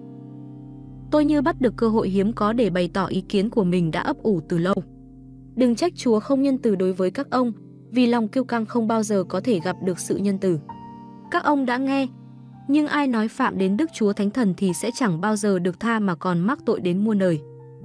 Tôi như bắt được cơ hội hiếm có để bày tỏ ý kiến của mình đã ấp ủ từ lâu. Đừng trách Chúa không nhân từ đối với các ông, vì lòng kiêu căng không bao giờ có thể gặp được sự nhân từ. Các ông đã nghe, nhưng ai nói phạm đến Đức Chúa Thánh Thần thì sẽ chẳng bao giờ được tha mà còn mắc tội đến muôn đời.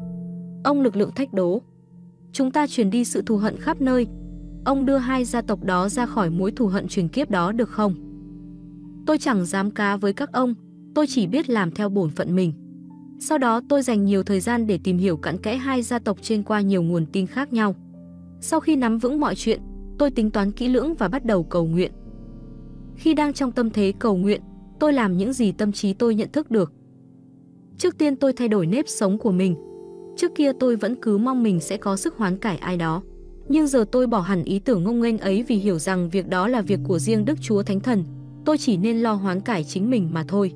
Ông lực lượng thách đố. Chúng ta truyền đi sự thù hận khắp nơi. Ông đưa hai gia tộc đó ra khỏi mối thù hận truyền kiếp đó được không? Tôi chẳng dám cá với các ông, tôi chỉ biết làm theo bổn phận mình. Sau đó tôi dành nhiều thời gian để tìm hiểu cặn kẽ hai gia tộc trên qua nhiều nguồn tin khác nhau. Sau khi nắm vững mọi chuyện, tôi tính toán kỹ lưỡng và bắt đầu cầu nguyện. Khi đang trong tâm thế cầu nguyện, tôi làm những gì tâm trí tôi nhận thức được. Trước tiên tôi thay đổi nếp sống của mình. Trước kia tôi vẫn cứ mong mình sẽ có sức hoán cải ai đó. Nhưng giờ tôi bỏ hẳn ý tưởng ngông nghênh ấy vì hiểu rằng việc đó là việc của riêng Đức Chúa Thánh Thần. Tôi chỉ nên lo hoán cải chính mình mà thôi.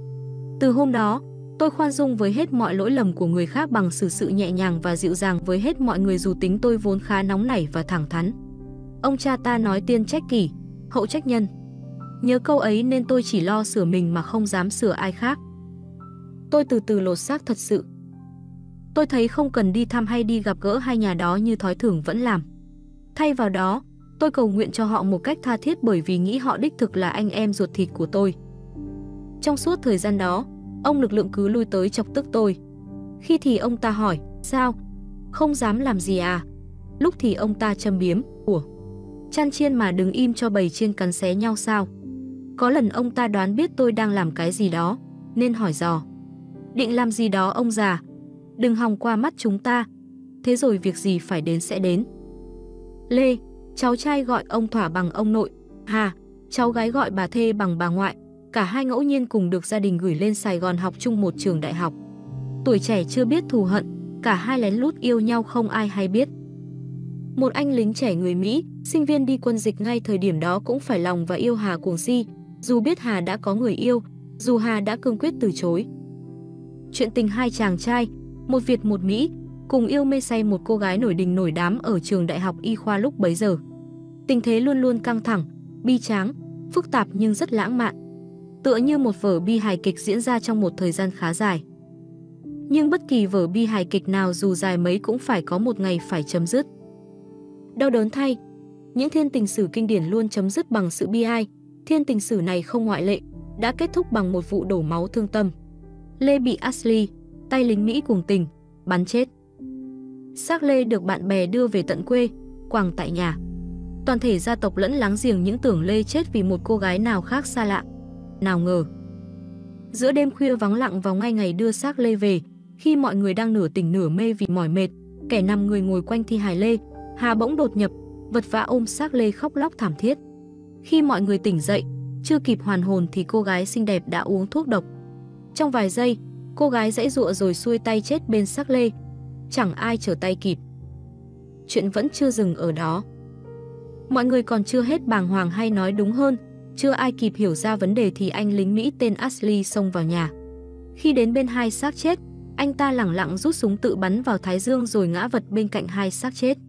Từ hôm đó, tôi khoan dung với hết mọi lỗi lầm của người khác bằng xử sự nhẹ nhàng và dịu dàng với hết mọi người dù tính tôi vốn khá nóng nảy và thẳng thắn. Ông cha ta nói tiên trách kỷ, hậu trách nhân. Nhớ câu ấy nên tôi chỉ lo sửa mình mà không dám sửa ai khác. Tôi từ từ lột xác thật sự. Tôi thấy không cần đi thăm hay đi gặp gỡ hai nhà đó như thói thường vẫn làm. Thay vào đó, tôi cầu nguyện cho họ một cách tha thiết bởi vì nghĩ họ đích thực là anh em ruột thịt của tôi. Trong suốt thời gian đó, ông lực lượng cứ lui tới chọc tức tôi. Khi thì ông ta hỏi, sao? Không dám làm gì à? Lúc thì ông ta châm biếm, ủa? Chăn chiên mà đứng im cho bầy chiên cắn xé nhau sao? Có lần ông ta đoán biết tôi đang làm cái gì đó, nên hỏi dò. Định làm gì đó ông già? Đừng hòng qua mắt chúng ta. Thế rồi việc gì phải đến sẽ đến. Lê, cháu trai gọi ông Thỏa bằng ông nội. Hà, cháu gái gọi bà Thê bằng bà ngoại. Cả hai ngẫu nhiên cùng được gia đình gửi lên Sài Gòn học chung một trường đại học. Tuổi trẻ chưa biết thù hận, cả hai lén lút yêu nhau không ai hay biết. Một anh lính trẻ người Mỹ, sinh viên đi quân dịch ngay thời điểm đó cũng phải lòng và yêu Hà cuồng si, dù biết Hà đã có người yêu, dù Hà đã cương quyết từ chối. Chuyện tình hai chàng trai, một Việt một Mỹ, cùng yêu mê say một cô gái nổi đình nổi đám ở trường đại học y khoa lúc bấy giờ. Tình thế luôn luôn căng thẳng, bi tráng, phức tạp nhưng rất lãng mạn. Tựa như một vở bi hài kịch diễn ra trong một thời gian khá dài. Nhưng bất kỳ vở bi hài kịch nào dù dài mấy cũng phải có một ngày phải chấm dứt. Đau đớn thay, những thiên tình sử kinh điển luôn chấm dứt bằng sự bi ai. Thiên tình sử này không ngoại lệ, đã kết thúc bằng một vụ đổ máu thương tâm. Lê bị Ashley, tay lính Mỹ cuồng tình, bắn chết. Xác Lê được bạn bè đưa về tận quê, quàng tại nhà. Toàn thể gia tộc lẫn láng giềng những tưởng Lê chết vì một cô gái nào khác xa lạ. Nào ngờ. Giữa đêm khuya vắng lặng vào ngay ngày đưa xác Lê về, khi mọi người đang nửa tỉnh nửa mê vì mỏi mệt, kẻ nằm người ngồi quanh thi hài Lê, Hà bỗng đột nhập, vật vã ôm xác Lê khóc lóc thảm thiết. Khi mọi người tỉnh dậy, chưa kịp hoàn hồn thì cô gái xinh đẹp đã uống thuốc độc. Trong vài giây, cô gái giãy giụa rồi xuôi tay chết bên xác Lê. Chẳng ai trở tay kịp. Chuyện vẫn chưa dừng ở đó. Mọi người còn chưa hết bàng hoàng, hay nói đúng hơn, chưa ai kịp hiểu ra vấn đề thì anh lính Mỹ tên Ashley xông vào nhà. Khi đến bên hai xác chết, anh ta lẳng lặng rút súng tự bắn vào thái dương rồi ngã vật bên cạnh hai xác chết.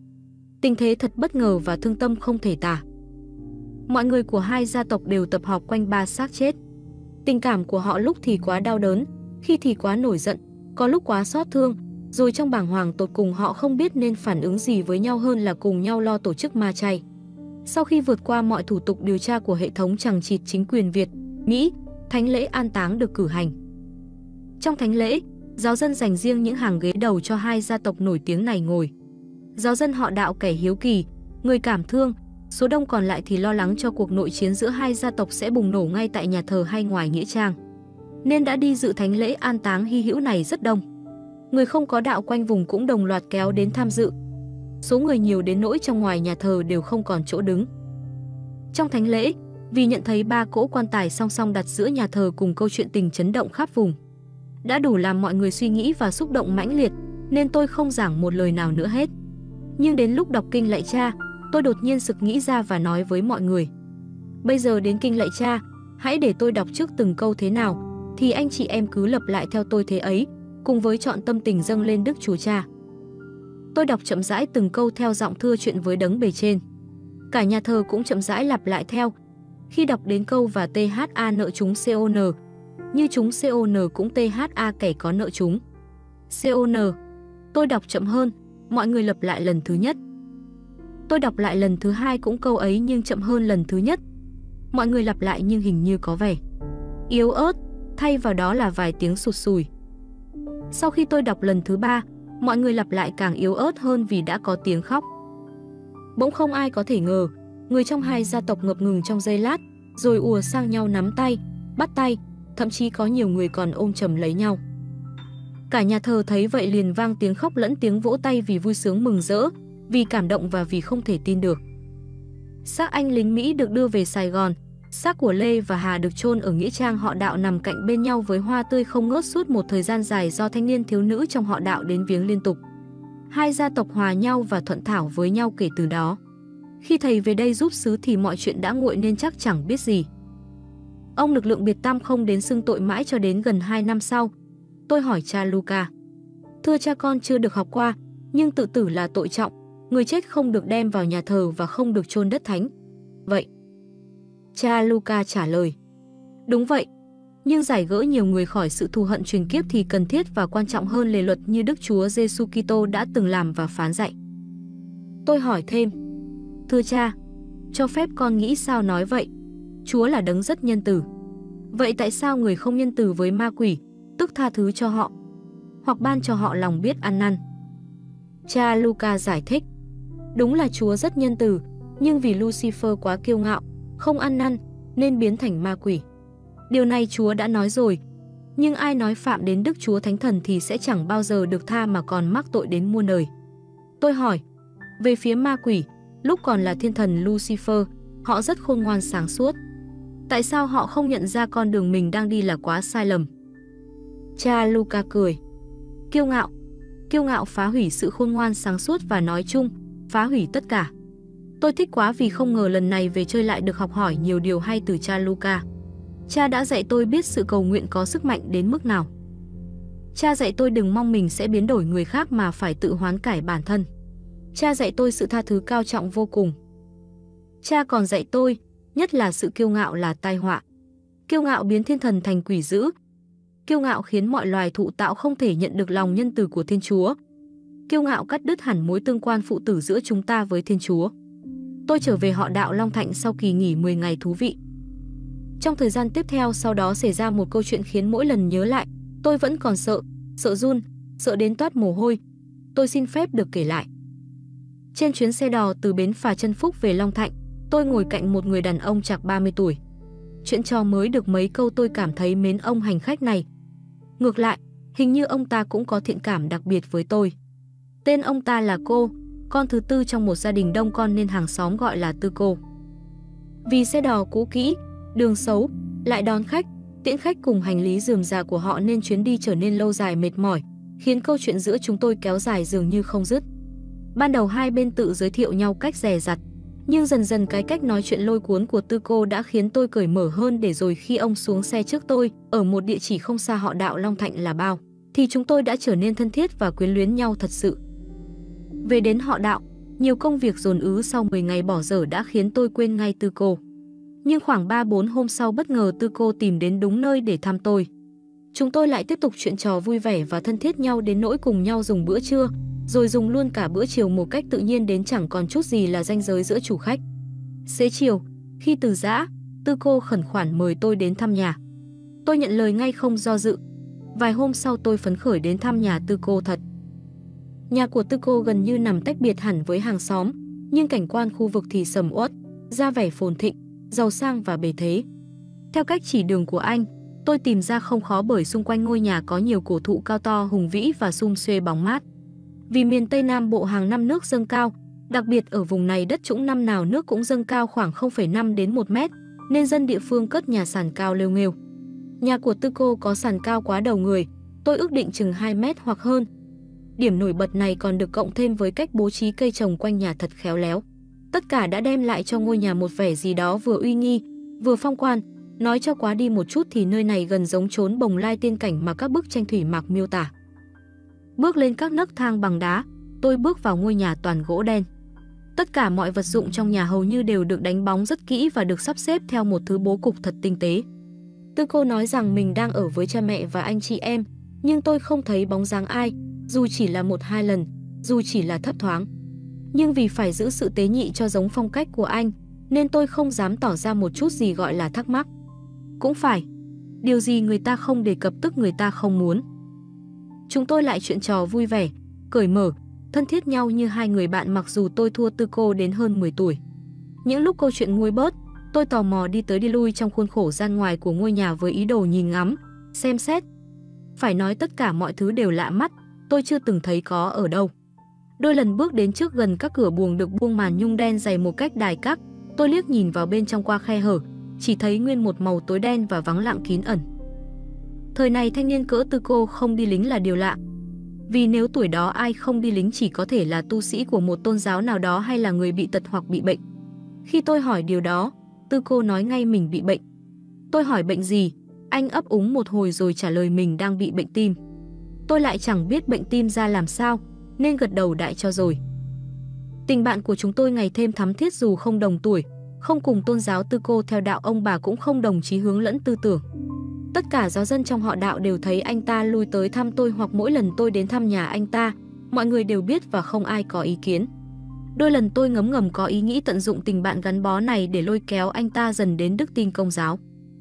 Tình thế thật bất ngờ và thương tâm không thể tả. Mọi người của hai gia tộc đều tập họp quanh ba xác chết. Tình cảm của họ lúc thì quá đau đớn, khi thì quá nổi giận, có lúc quá xót thương, rồi trong bàng hoàng tột cùng họ không biết nên phản ứng gì với nhau hơn là cùng nhau lo tổ chức ma chay. Sau khi vượt qua mọi thủ tục điều tra của hệ thống chằng chịt chính quyền Việt, Mỹ, thánh lễ an táng được cử hành. Trong thánh lễ, giáo dân dành riêng những hàng ghế đầu cho hai gia tộc nổi tiếng này ngồi. Giáo dân họ Đạo kẻ hiếu kỳ, người cảm thương, số đông còn lại thì lo lắng cho cuộc nội chiến giữa hai gia tộc sẽ bùng nổ ngay tại nhà thờ hay ngoài nghĩa trang, nên đã đi dự thánh lễ an táng hy hữu này rất đông. Người không có đạo quanh vùng cũng đồng loạt kéo đến tham dự. Số người nhiều đến nỗi trong ngoài nhà thờ đều không còn chỗ đứng. Trong thánh lễ, vì nhận thấy ba cỗ quan tài song song đặt giữa nhà thờ cùng câu chuyện tình chấn động khắp vùng, đã đủ làm mọi người suy nghĩ và xúc động mãnh liệt, nên tôi không giảng một lời nào nữa hết. Nhưng đến lúc đọc kinh lạy Cha, tôi đột nhiên sực nghĩ ra và nói với mọi người: bây giờ đến kinh lạy Cha, hãy để tôi đọc trước từng câu thế nào, thì anh chị em cứ lặp lại theo tôi thế ấy, cùng với trọn tâm tình dâng lên Đức Chúa Cha. Tôi đọc chậm rãi từng câu theo giọng thưa chuyện với đấng bề trên. Cả nhà thờ cũng chậm rãi lặp lại theo. Khi đọc đến câu và THA nợ chúng CON, như chúng CON cũng THA kẻ có nợ chúng CON. Tôi đọc chậm hơn, mọi người lặp lại lần thứ nhất. Tôi đọc lại lần thứ hai cũng câu ấy nhưng chậm hơn lần thứ nhất. Mọi người lặp lại nhưng hình như có vẻ yếu ớt, thay vào đó là vài tiếng sụt sùi. Sau khi tôi đọc lần thứ ba, mọi người lặp lại càng yếu ớt hơn vì đã có tiếng khóc. Bỗng không ai có thể ngờ, người trong hai gia tộc ngập ngừng trong giây lát, rồi ùa sang nhau nắm tay, bắt tay, thậm chí có nhiều người còn ôm chầm lấy nhau. Cả nhà thờ thấy vậy liền vang tiếng khóc lẫn tiếng vỗ tay vì vui sướng mừng rỡ, vì cảm động và vì không thể tin được. Xác anh lính Mỹ được đưa về Sài Gòn, xác của Lê và Hà được chôn ở nghĩa trang họ Đạo nằm cạnh bên nhau với hoa tươi không ngớt suốt một thời gian dài do thanh niên thiếu nữ trong họ Đạo đến viếng liên tục. Hai gia tộc hòa nhau và thuận thảo với nhau kể từ đó. Khi thầy về đây giúp xứ thì mọi chuyện đã nguội nên chắc chẳng biết gì. Ông lực lượng biệt tam không đến xưng tội mãi cho đến gần 2 năm sau. Tôi hỏi cha Luca: thưa cha, con chưa được học qua, nhưng tự tử là tội trọng, người chết không được đem vào nhà thờ và không được chôn đất thánh. Vậy? Cha Luca trả lời: đúng vậy, nhưng giải gỡ nhiều người khỏi sự thù hận truyền kiếp thì cần thiết và quan trọng hơn lề luật như Đức Chúa Giêsu Kitô đã từng làm và phán dạy. Tôi hỏi thêm: thưa cha, cho phép con nghĩ sao nói vậy? Chúa là đấng rất nhân từ. Vậy tại sao người không nhân từ với ma quỷ, tức tha thứ cho họ, hoặc ban cho họ lòng biết ăn năn? Cha Luca giải thích: đúng là Chúa rất nhân từ, nhưng vì Lucifer quá kiêu ngạo, không ăn năn, nên biến thành ma quỷ. Điều này Chúa đã nói rồi, nhưng ai nói phạm đến Đức Chúa Thánh Thần thì sẽ chẳng bao giờ được tha mà còn mắc tội đến muôn đời. Tôi hỏi: về phía ma quỷ, lúc còn là thiên thần Lucifer, họ rất khôn ngoan sáng suốt. Tại sao họ không nhận ra con đường mình đang đi là quá sai lầm? Cha Luca cười: kiêu ngạo phá hủy sự khôn ngoan sáng suốt và nói chung, phá hủy tất cả. Tôi thích quá vì không ngờ lần này về chơi lại được học hỏi nhiều điều hay từ cha Luca. Cha đã dạy tôi biết sự cầu nguyện có sức mạnh đến mức nào. Cha dạy tôi đừng mong mình sẽ biến đổi người khác mà phải tự hoán cải bản thân. Cha dạy tôi sự tha thứ cao trọng vô cùng. Cha còn dạy tôi, nhất là sự kiêu ngạo là tai họa. Kiêu ngạo biến thiên thần thành quỷ dữ. Kiêu ngạo khiến mọi loài thụ tạo không thể nhận được lòng nhân từ của Thiên Chúa. Kiêu ngạo cắt đứt hẳn mối tương quan phụ tử giữa chúng ta với Thiên Chúa. Tôi trở về họ Đạo Long Thạnh sau kỳ nghỉ 10 ngày thú vị. Trong thời gian tiếp theo sau đó xảy ra một câu chuyện khiến mỗi lần nhớ lại, tôi vẫn còn sợ run, sợ đến toát mồ hôi. Tôi xin phép được kể lại. Trên chuyến xe đò từ bến phà Trân Phúc về Long Thạnh, tôi ngồi cạnh một người đàn ông chạc 30 tuổi. Chuyện trò mới được mấy câu tôi cảm thấy mến ông hành khách này. Ngược lại, hình như ông ta cũng có thiện cảm đặc biệt với tôi. Tên ông ta là Cô, con thứ tư trong một gia đình đông con nên hàng xóm gọi là Tư Cô. Vì xe đò cũ kỹ, đường xấu, lại đón khách, tiễn khách cùng hành lý rườm rà của họ nên chuyến đi trở nên lâu dài mệt mỏi, khiến câu chuyện giữa chúng tôi kéo dài dường như không dứt. Ban đầu hai bên tự giới thiệu nhau cách dè dặt, nhưng dần dần cái cách nói chuyện lôi cuốn của Tư Cô đã khiến tôi cởi mở hơn, để rồi khi ông xuống xe trước tôi, ở một địa chỉ không xa họ Đạo Long Thạnh là bao, thì chúng tôi đã trở nên thân thiết và quyến luyến nhau thật sự. Về đến họ Đạo, nhiều công việc dồn ứ sau 10 ngày bỏ dở đã khiến tôi quên ngay Tư Cô. Nhưng khoảng 3-4 hôm sau bất ngờ Tư Cô tìm đến đúng nơi để thăm tôi. Chúng tôi lại tiếp tục chuyện trò vui vẻ và thân thiết nhau đến nỗi cùng nhau dùng bữa trưa, rồi dùng luôn cả bữa chiều một cách tự nhiên đến chẳng còn chút gì là ranh giới giữa chủ khách. Xế chiều, khi từ giã, Tư Cô khẩn khoản mời tôi đến thăm nhà. Tôi nhận lời ngay không do dự. Vài hôm sau tôi phấn khởi đến thăm nhà Tư Cô thật. Nhà của Tư Cô gần như nằm tách biệt hẳn với hàng xóm, nhưng cảnh quan khu vực thì sầm uất, ra vẻ phồn thịnh, giàu sang và bề thế. Theo cách chỉ đường của anh, tôi tìm ra không khó bởi xung quanh ngôi nhà có nhiều cổ thụ cao to hùng vĩ và sum xuê bóng mát. Vì miền Tây Nam Bộ hàng năm nước dâng cao, đặc biệt ở vùng này đất trũng năm nào nước cũng dâng cao khoảng 0,5 đến 1 mét, nên dân địa phương cất nhà sàn cao lêu nghêu. Nhà của Tư Cô có sàn cao quá đầu người, tôi ước định chừng 2 mét hoặc hơn. Điểm nổi bật này còn được cộng thêm với cách bố trí cây trồng quanh nhà thật khéo léo. Tất cả đã đem lại cho ngôi nhà một vẻ gì đó vừa uy nghi, vừa phong quan. Nói cho quá đi một chút thì nơi này gần giống chốn bồng lai tiên cảnh mà các bức tranh thủy mặc miêu tả. Bước lên các nấc thang bằng đá, tôi bước vào ngôi nhà toàn gỗ đen. Tất cả mọi vật dụng trong nhà hầu như đều được đánh bóng rất kỹ và được sắp xếp theo một thứ bố cục thật tinh tế. Tư Cô nói rằng mình đang ở với cha mẹ và anh chị em, nhưng tôi không thấy bóng dáng ai, dù chỉ là 1-2 lần, dù chỉ là thấp thoáng. Nhưng vì phải giữ sự tế nhị cho giống phong cách của anh, nên tôi không dám tỏ ra một chút gì gọi là thắc mắc. Cũng phải, điều gì người ta không đề cập tức người ta không muốn. Chúng tôi lại chuyện trò vui vẻ, cởi mở, thân thiết nhau như hai người bạn mặc dù tôi thua Tư Cô đến hơn 10 tuổi. Những lúc câu chuyện nguôi bớt, tôi tò mò đi tới đi lui trong khuôn khổ gian ngoài của ngôi nhà với ý đồ nhìn ngắm, xem xét. Phải nói tất cả mọi thứ đều lạ mắt, tôi chưa từng thấy có ở đâu. Đôi lần bước đến trước gần các cửa buồng được buông màn nhung đen dày một cách đài các, tôi liếc nhìn vào bên trong qua khe hở, chỉ thấy nguyên một màu tối đen và vắng lặng kín ẩn. Thời này thanh niên cỡ Tư Cô không đi lính là điều lạ. Vì nếu tuổi đó ai không đi lính chỉ có thể là tu sĩ của một tôn giáo nào đó hay là người bị tật hoặc bị bệnh. Khi tôi hỏi điều đó, Tư Cô nói ngay mình bị bệnh. Tôi hỏi bệnh gì, anh ấp úng một hồi rồi trả lời mình đang bị bệnh tim. Tôi lại chẳng biết bệnh tim ra làm sao, nên gật đầu đại cho rồi. Tình bạn của chúng tôi ngày thêm thắm thiết dù không đồng tuổi, không cùng tôn giáo. Tư Cô theo đạo ông bà cũng không đồng chí hướng lẫn tư tưởng. Tất cả giáo dân trong họ Đạo đều thấy anh ta lui tới thăm tôi hoặc mỗi lần tôi đến thăm nhà anh ta, mọi người đều biết và không ai có ý kiến. Đôi lần tôi ngấm ngầm có ý nghĩ tận dụng tình bạn gắn bó này để lôi kéo anh ta dần đến đức tin Công giáo.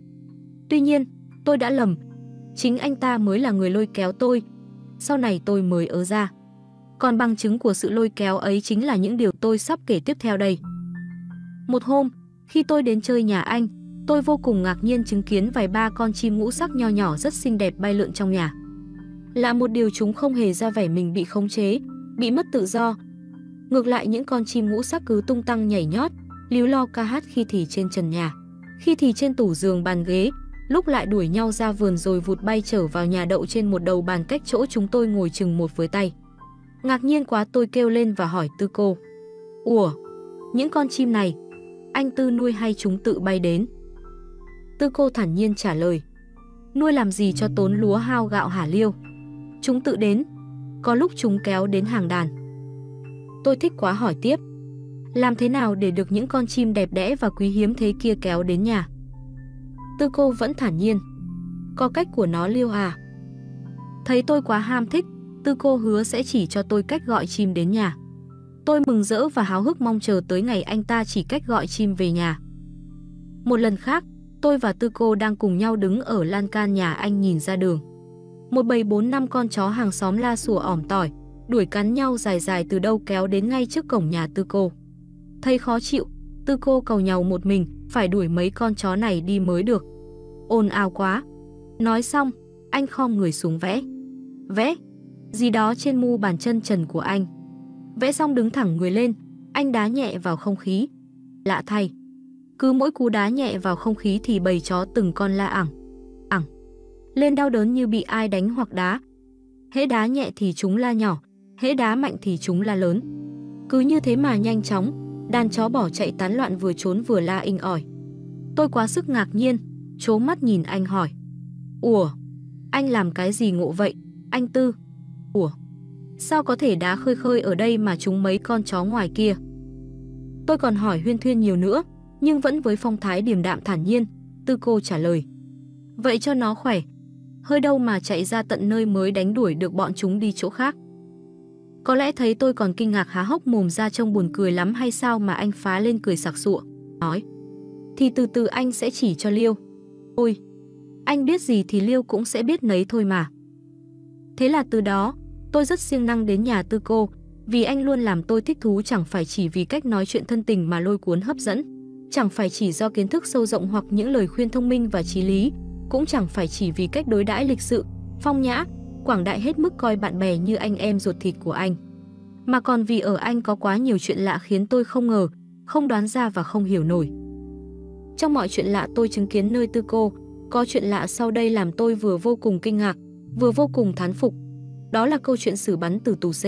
Tuy nhiên, tôi đã lầm. Chính anh ta mới là người lôi kéo tôi. Sau này tôi mới ớ ra. Còn bằng chứng của sự lôi kéo ấy chính là những điều tôi sắp kể tiếp theo đây. Một hôm, khi tôi đến chơi nhà anh, tôi vô cùng ngạc nhiên chứng kiến vài ba con chim ngũ sắc nho nhỏ rất xinh đẹp bay lượn trong nhà. Lạ một điều, chúng không hề ra vẻ mình bị khống chế, bị mất tự do. Ngược lại, những con chim ngũ sắc cứ tung tăng nhảy nhót, líu lo ca hát, khi thì trên trần nhà, khi thì trên tủ giường bàn ghế, lúc lại đuổi nhau ra vườn rồi vụt bay trở vào nhà đậu trên một đầu bàn cách chỗ chúng tôi ngồi chừng một với tay. Ngạc nhiên quá, tôi kêu lên và hỏi Tư Cô: "Ủa, những con chim này, anh Tư nuôi hay chúng tự bay đến?" Tư Cô thản nhiên trả lời: "Nuôi làm gì cho tốn lúa hao gạo hả Liêu. Chúng tự đến, có lúc chúng kéo đến hàng đàn." Tôi thích quá hỏi tiếp: "Làm thế nào để được những con chim đẹp đẽ và quý hiếm thế kia kéo đến nhà?" Tư Cô vẫn thản nhiên: "Có cách của nó Liêu à." Thấy tôi quá ham thích, Tư Cô hứa sẽ chỉ cho tôi cách gọi chim đến nhà. Tôi mừng rỡ và háo hức mong chờ tới ngày anh ta chỉ cách gọi chim về nhà. Một lần khác, tôi và Tư Cô đang cùng nhau đứng ở lan can nhà anh nhìn ra đường. Một bầy 4-5 con chó hàng xóm la sủa ỏm tỏi, đuổi cắn nhau dài dài từ đâu kéo đến ngay trước cổng nhà Tư Cô. Thấy khó chịu, Tư Cô cầu nhàu một mình, phải đuổi mấy con chó này đi mới được. Ồn ào quá. Nói xong, anh khom người xuống vẽ gì đó trên mu bàn chân trần của anh. Vẽ xong đứng thẳng người lên, anh đá nhẹ vào không khí. Lạ thay, cứ mỗi cú đá nhẹ vào không khí thì bầy chó từng con la ẳng lên đau đớn như bị ai đánh hoặc đá. Hễ đá nhẹ thì chúng la nhỏ, hễ đá mạnh thì chúng la lớn. Cứ như thế mà nhanh chóng, đàn chó bỏ chạy tán loạn vừa trốn vừa la inh ỏi. Tôi quá sức ngạc nhiên, trố mắt nhìn anh hỏi. Ủa, anh làm cái gì ngộ vậy, anh Tư? Ủa, sao có thể đá khơi khơi ở đây mà trúng mấy con chó ngoài kia? Tôi còn hỏi huyên thuyên nhiều nữa, nhưng vẫn với phong thái điềm đạm thản nhiên, Tư cô trả lời. Vậy cho nó khỏe, hơi đâu mà chạy ra tận nơi mới đánh đuổi được bọn chúng đi chỗ khác. Có lẽ thấy tôi còn kinh ngạc há hốc mồm ra trông buồn cười lắm hay sao mà anh phá lên cười sặc sụa, nói. Thì từ từ anh sẽ chỉ cho Liêu. Ôi, anh biết gì thì Liêu cũng sẽ biết nấy thôi mà. Thế là từ đó, tôi rất siêng năng đến nhà Tư cô, vì anh luôn làm tôi thích thú, chẳng phải chỉ vì cách nói chuyện thân tình mà lôi cuốn hấp dẫn, chẳng phải chỉ do kiến thức sâu rộng hoặc những lời khuyên thông minh và chí lý, cũng chẳng phải chỉ vì cách đối đãi lịch sự, phong nhã, quảng đại hết mức coi bạn bè như anh em ruột thịt của anh, mà còn vì ở anh có quá nhiều chuyện lạ khiến tôi không ngờ, không đoán ra và không hiểu nổi. Trong mọi chuyện lạ tôi chứng kiến nơi Tư cô, có chuyện lạ sau đây làm tôi vừa vô cùng kinh ngạc, vừa vô cùng thán phục. Đó là câu chuyện xử bắn tử tù C.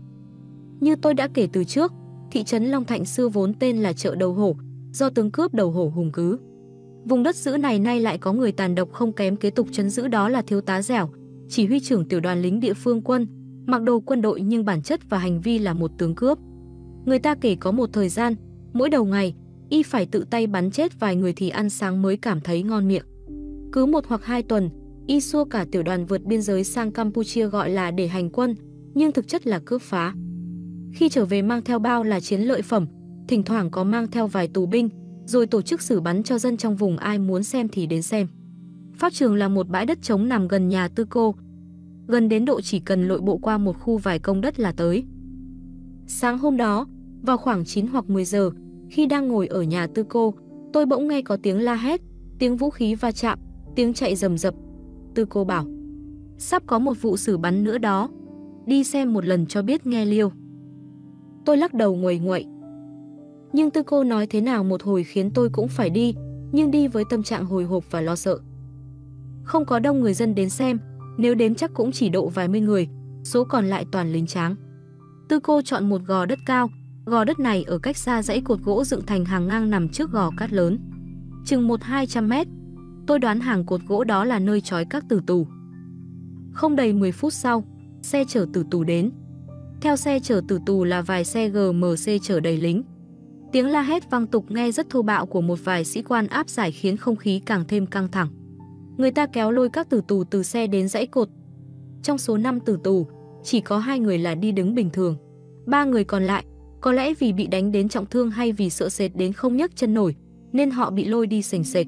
Như tôi đã kể từ trước, thị trấn Long Thạnh xưa vốn tên là chợ Đầu Hổ, do tướng cướp Đầu Hổ hùng cứ. Vùng đất giữ này nay lại có người tàn độc không kém kế tục trấn giữ, đó là thiếu tá Dẻo, chỉ huy trưởng tiểu đoàn lính địa phương quân, mặc đồ quân đội nhưng bản chất và hành vi là một tướng cướp. Người ta kể có một thời gian, mỗi đầu ngày, y phải tự tay bắn chết vài người thì ăn sáng mới cảm thấy ngon miệng. Cứ 1 hoặc 2 tuần, y xua cả tiểu đoàn vượt biên giới sang Campuchia gọi là để hành quân, nhưng thực chất là cướp phá. Khi trở về mang theo bao là chiến lợi phẩm, thỉnh thoảng có mang theo vài tù binh, rồi tổ chức xử bắn cho dân trong vùng, ai muốn xem thì đến xem. Pháp trường là một bãi đất trống nằm gần nhà Tư cô, gần đến độ chỉ cần lội bộ qua một khu vài công đất là tới. Sáng hôm đó, vào khoảng 9 hoặc 10 giờ, khi đang ngồi ở nhà Tư cô, tôi bỗng nghe có tiếng la hét, tiếng vũ khí va chạm, tiếng chạy rầm rập. Tư cô bảo, sắp có một vụ xử bắn nữa đó, đi xem một lần cho biết nghe Liêu. Tôi lắc đầu nguầy nguậy. Nhưng Tư cô nói thế nào một hồi khiến tôi cũng phải đi, nhưng đi với tâm trạng hồi hộp và lo sợ. Không có đông người dân đến xem, nếu đếm chắc cũng chỉ độ vài mươi người, số còn lại toàn lính tráng. Tư cô chọn một gò đất cao, gò đất này ở cách xa dãy cột gỗ dựng thành hàng ngang nằm trước gò cát lớn, chừng 100-200 mét. Tôi đoán hàng cột gỗ đó là nơi trói các tử tù. Không đầy 10 phút sau, xe chở tử tù đến. Theo xe chở tử tù là vài xe GMC chở đầy lính. Tiếng la hét vang tục nghe rất thô bạo của một vài sĩ quan áp giải khiến không khí càng thêm căng thẳng. Người ta kéo lôi các tử tù từ xe đến dãy cột. Trong số 5 tử tù, chỉ có 2 người là đi đứng bình thường. 3 người còn lại, có lẽ vì bị đánh đến trọng thương hay vì sợ sệt đến không nhấc chân nổi, nên họ bị lôi đi xềnh xệch.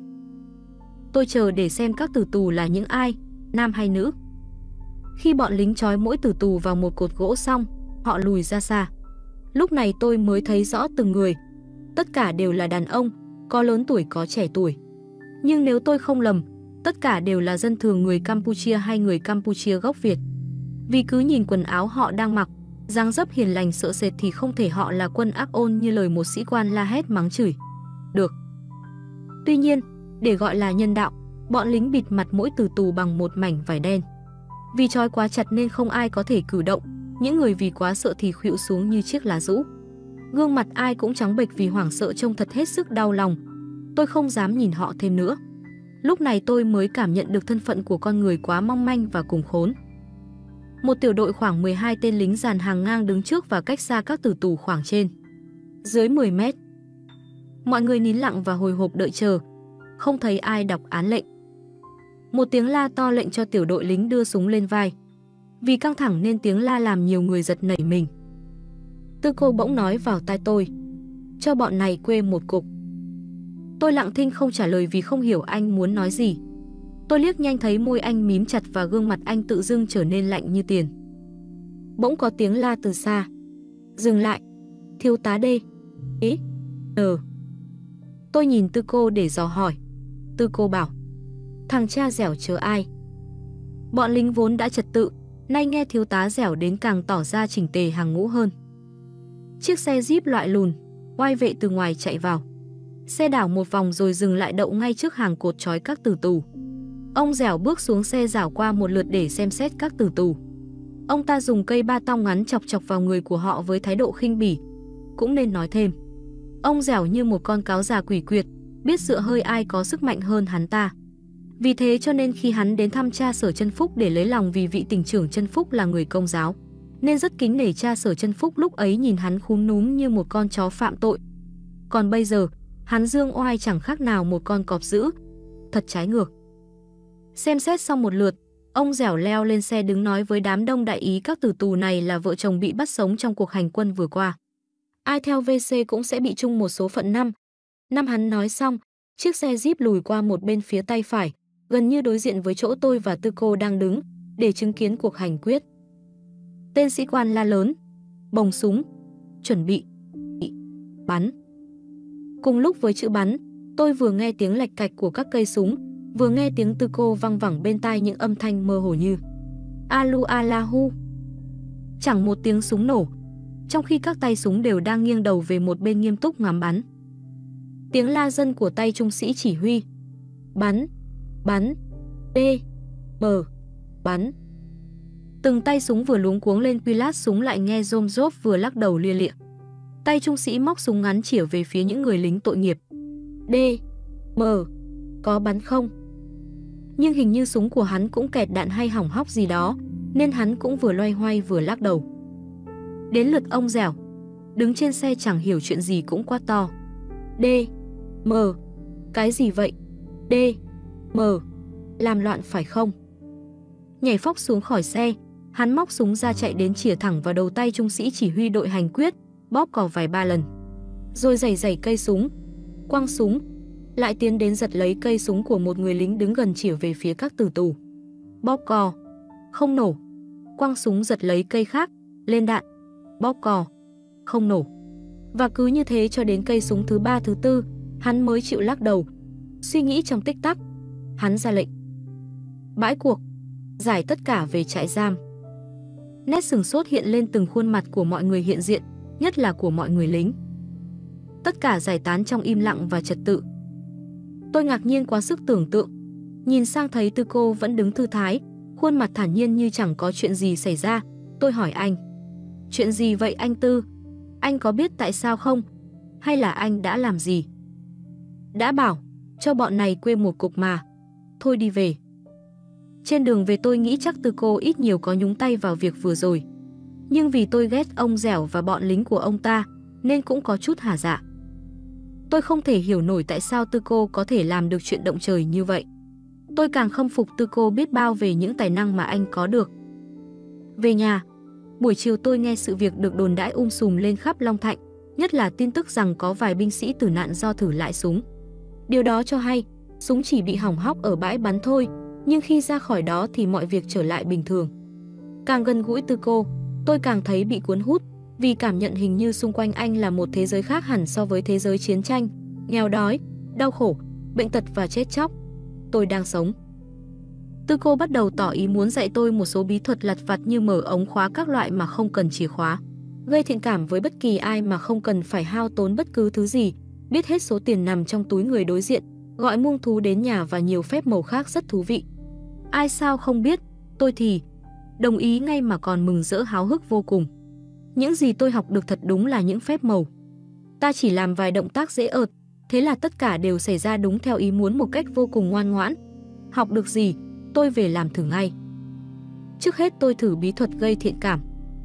Tôi chờ để xem các tử tù là những ai, nam hay nữ. Khi bọn lính trói mỗi tử tù vào một cột gỗ xong, họ lùi ra xa. Lúc này tôi mới thấy rõ từng người. Tất cả đều là đàn ông, có lớn tuổi có trẻ tuổi. Nhưng nếu tôi không lầm, tất cả đều là dân thường người Campuchia hay người Campuchia gốc Việt. Vì cứ nhìn quần áo họ đang mặc, dáng dấp hiền lành sợ sệt thì không thể họ là quân ác ôn như lời một sĩ quan la hét mắng chửi được. Tuy nhiên, để gọi là nhân đạo, bọn lính bịt mặt mỗi tử tù bằng một mảnh vải đen. Vì trói quá chặt nên không ai có thể cử động, những người vì quá sợ thì khuỵu xuống như chiếc lá rũ. Gương mặt ai cũng trắng bệch vì hoảng sợ, trông thật hết sức đau lòng. Tôi không dám nhìn họ thêm nữa. Lúc này tôi mới cảm nhận được thân phận của con người quá mong manh và cùng khốn. Một tiểu đội khoảng 12 tên lính dàn hàng ngang đứng trước và cách xa các tử tù khoảng trên dưới 10 mét. Mọi người nín lặng và hồi hộp đợi chờ, không thấy ai đọc án lệnh. Một tiếng la to lệnh cho tiểu đội lính đưa súng lên vai. Vì căng thẳng nên tiếng la làm nhiều người giật nảy mình. Tư cô bỗng nói vào tai tôi, cho bọn này quê một cục. Tôi lặng thinh không trả lời vì không hiểu anh muốn nói gì. Tôi liếc nhanh thấy môi anh mím chặt và gương mặt anh tự dưng trở nên lạnh như tiền. Bỗng có tiếng la từ xa. Dừng lại, thiếu tá D. Ý, Tôi nhìn Tư cô để dò hỏi. Tư cô bảo, thằng cha Dẻo chờ ai? Bọn lính vốn đã trật tự, nay nghe thiếu tá Dẻo đến càng tỏ ra chỉnh tề hàng ngũ hơn. Chiếc xe Jeep loại lùn, oai vệ từ ngoài chạy vào. Xe đảo một vòng rồi dừng lại đậu ngay trước hàng cột trói các tử tù. Ông Dẻo bước xuống xe dảo qua một lượt để xem xét các tử tù. Ông ta dùng cây ba tong ngắn chọc chọc vào người của họ với thái độ khinh bỉ. Cũng nên nói thêm, ông Dẻo như một con cáo già quỷ quyệt, biết dựa hơi ai có sức mạnh hơn hắn ta. Vì thế cho nên khi hắn đến thăm cha Sở Chân Phúc để lấy lòng vì vị tỉnh trưởng Chân Phúc là người Công giáo, nên rất kính nể cha Sở Chân Phúc lúc ấy nhìn hắn khúm núm như một con chó phạm tội. Còn bây giờ, hắn dương oai chẳng khác nào một con cọp dữ, thật trái ngược. Xem xét xong một lượt, ông Dẻo leo lên xe đứng nói với đám đông đại ý các tử tù này là vợ chồng bị bắt sống trong cuộc hành quân vừa qua. Ai theo VC cũng sẽ bị chung một số phận năm. Năm hắn nói xong, chiếc xe Jeep lùi qua một bên phía tay phải, gần như đối diện với chỗ tôi và Tư Cô đang đứng, để chứng kiến cuộc hành quyết. Tên sĩ quan la lớn, bồng súng, chuẩn bị, bắn. Cùng lúc với chữ bắn, tôi vừa nghe tiếng lạch cạch của các cây súng, vừa nghe tiếng Tư Cô văng vẳng bên tai những âm thanh mơ hồ như Alu Alahu. Chẳng một tiếng súng nổ, trong khi các tay súng đều đang nghiêng đầu về một bên nghiêm túc ngắm bắn. Tiếng la dân của tay trung sĩ chỉ huy, bắn, bắn, D, M, bắn. Từng tay súng vừa luống cuống lên quy lát súng lại nghe rôm rốp vừa lắc đầu lia lịa. Tay trung sĩ móc súng ngắn chĩa về phía những người lính tội nghiệp. D, M, có bắn không? Nhưng hình như súng của hắn cũng kẹt đạn hay hỏng hóc gì đó, nên hắn cũng vừa loay hoay vừa lắc đầu. Đến lượt ông Dẻo, đứng trên xe chẳng hiểu chuyện gì cũng quát to. D, M, cái gì vậy? D, M, làm loạn phải không? Nhảy phóc xuống khỏi xe, hắn móc súng ra chạy đến chĩa thẳng vào đầu tay trung sĩ chỉ huy đội hành quyết, bóp cò vài ba lần. Rồi giày giày cây súng, quăng súng, lại tiến đến giật lấy cây súng của một người lính đứng gần chĩa về phía các tử tù. Bóp cò, không nổ, quăng súng giật lấy cây khác, lên đạn, bóp cò, không nổ. Và cứ như thế cho đến cây súng thứ 3 thứ 4, hắn mới chịu lắc đầu. Suy nghĩ trong tích tắc, hắn ra lệnh. Bãi cuộc, giải tất cả về trại giam. Nét sửng sốt hiện lên từng khuôn mặt của mọi người hiện diện, nhất là của mọi người lính. Tất cả giải tán trong im lặng và trật tự. Tôi ngạc nhiên quá sức tưởng tượng, nhìn sang thấy Tư Cô vẫn đứng thư thái, khuôn mặt thản nhiên như chẳng có chuyện gì xảy ra. Tôi hỏi anh, chuyện gì vậy anh Tư? Anh có biết tại sao không? Hay là anh đã làm gì? Đã bảo, cho bọn này quê một cục mà. Thôi đi về. Trên đường về tôi nghĩ chắc Tư Cô ít nhiều có nhúng tay vào việc vừa rồi. Nhưng vì tôi ghét ông Dẻo và bọn lính của ông ta, nên cũng có chút hả dạ. Tôi không thể hiểu nổi tại sao Tư Cô có thể làm được chuyện động trời như vậy. Tôi càng khâm phục Tư Cô biết bao về những tài năng mà anh có được. Về nhà, buổi chiều tôi nghe sự việc được đồn đãi sùm lên khắp Long Thạnh, nhất là tin tức rằng có vài binh sĩ tử nạn do thử lại súng. Điều đó cho hay, súng chỉ bị hỏng hóc ở bãi bắn thôi, nhưng khi ra khỏi đó thì mọi việc trở lại bình thường. Càng gần gũi Tư Cô, tôi càng thấy bị cuốn hút, vì cảm nhận hình như xung quanh anh là một thế giới khác hẳn so với thế giới chiến tranh, nghèo đói, đau khổ, bệnh tật và chết chóc. Tôi đang sống. Tư Cô bắt đầu tỏ ý muốn dạy tôi một số bí thuật lặt vặt như mở ống khóa các loại mà không cần chìa khóa, gây thiện cảm với bất kỳ ai mà không cần phải hao tốn bất cứ thứ gì, biết hết số tiền nằm trong túi người đối diện, gọi muông thú đến nhà và nhiều phép màu khác rất thú vị. Ai sao không biết, tôi thì đồng ý ngay mà còn mừng rỡ háo hức vô cùng. Những gì tôi học được thật đúng là những phép màu. Ta chỉ làm vài động tác dễ ợt, thế là tất cả đều xảy ra đúng theo ý muốn một cách vô cùng ngoan ngoãn. Học được gì, tôi về làm thử ngay. Trước hết tôi thử bí thuật gây thiện cảm.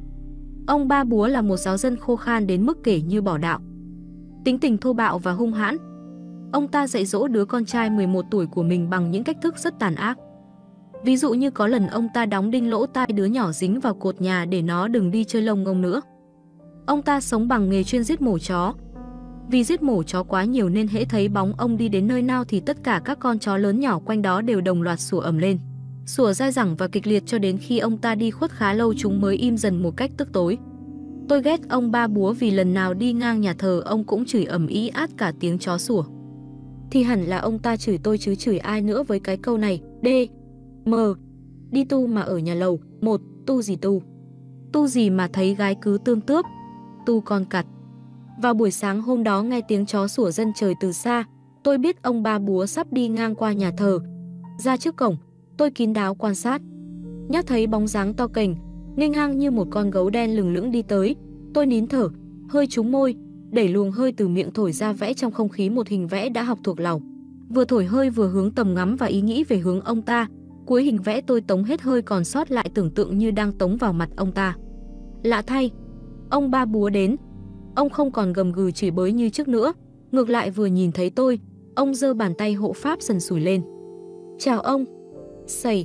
Ông Ba Búa là một giáo dân khô khan đến mức kể như bỏ đạo. Tính tình thô bạo và hung hãn. Ông ta dạy dỗ đứa con trai 11 tuổi của mình bằng những cách thức rất tàn ác. Ví dụ như có lần ông ta đóng đinh lỗ tai đứa nhỏ dính vào cột nhà để nó đừng đi chơi lông ngông nữa. Ông ta sống bằng nghề chuyên giết mổ chó. Vì giết mổ chó quá nhiều nên hễ thấy bóng ông đi đến nơi nào thì tất cả các con chó lớn nhỏ quanh đó đều đồng loạt sủa ầm lên. Sủa dai dẳng và kịch liệt cho đến khi ông ta đi khuất khá lâu chúng mới im dần một cách tức tối. Tôi ghét ông Ba Búa vì lần nào đi ngang nhà thờ ông cũng chửi ầm ĩ át cả tiếng chó sủa. Thì hẳn là ông ta chửi tôi chứ chửi ai nữa với cái câu này. D, M, đi tu mà ở nhà lầu. 1. Tu gì tu? Tu gì mà thấy gái cứ tươm tướp? tu con cặt. Vào buổi sáng hôm đó nghe tiếng chó sủa rân trời từ xa, tôi biết ông Ba Búa sắp đi ngang qua nhà thờ. Ra trước cổng, tôi kín đáo quan sát. Nhắc thấy bóng dáng to cành, nghênh ngang như một con gấu đen lừng lững đi tới, tôi nín thở, hơi trúng môi, đẩy luồng hơi từ miệng thổi ra vẽ trong không khí một hình vẽ đã học thuộc lòng. Vừa thổi hơi vừa hướng tầm ngắm và ý nghĩ về hướng ông ta. Cuối hình vẽ tôi tống hết hơi còn sót lại tưởng tượng như đang tống vào mặt ông ta. Lạ thay, ông Ba Búa đến. Ông không còn gầm gừ chửi bới như trước nữa, ngược lại vừa nhìn thấy tôi, ông giơ bàn tay hộ pháp sần sùi lên. Chào ông. Sầy.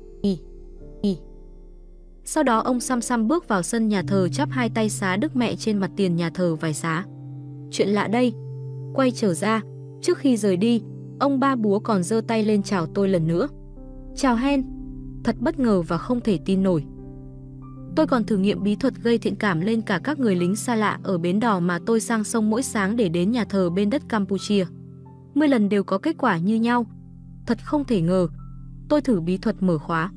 Y. Sau đó ông xăm xăm bước vào sân nhà thờ chắp hai tay xá Đức Mẹ trên mặt tiền nhà thờ vài xá. Chuyện lạ đây. Quay trở ra, trước khi rời đi, ông Ba Búa còn giơ tay lên chào tôi lần nữa. Chào hen. Thật bất ngờ và không thể tin nổi. Tôi còn thử nghiệm bí thuật gây thiện cảm lên cả các người lính xa lạ ở bến đò mà tôi sang sông mỗi sáng để đến nhà thờ bên đất Campuchia. 10 lần đều có kết quả như nhau. Thật không thể ngờ. Tôi thử bí thuật mở khóa.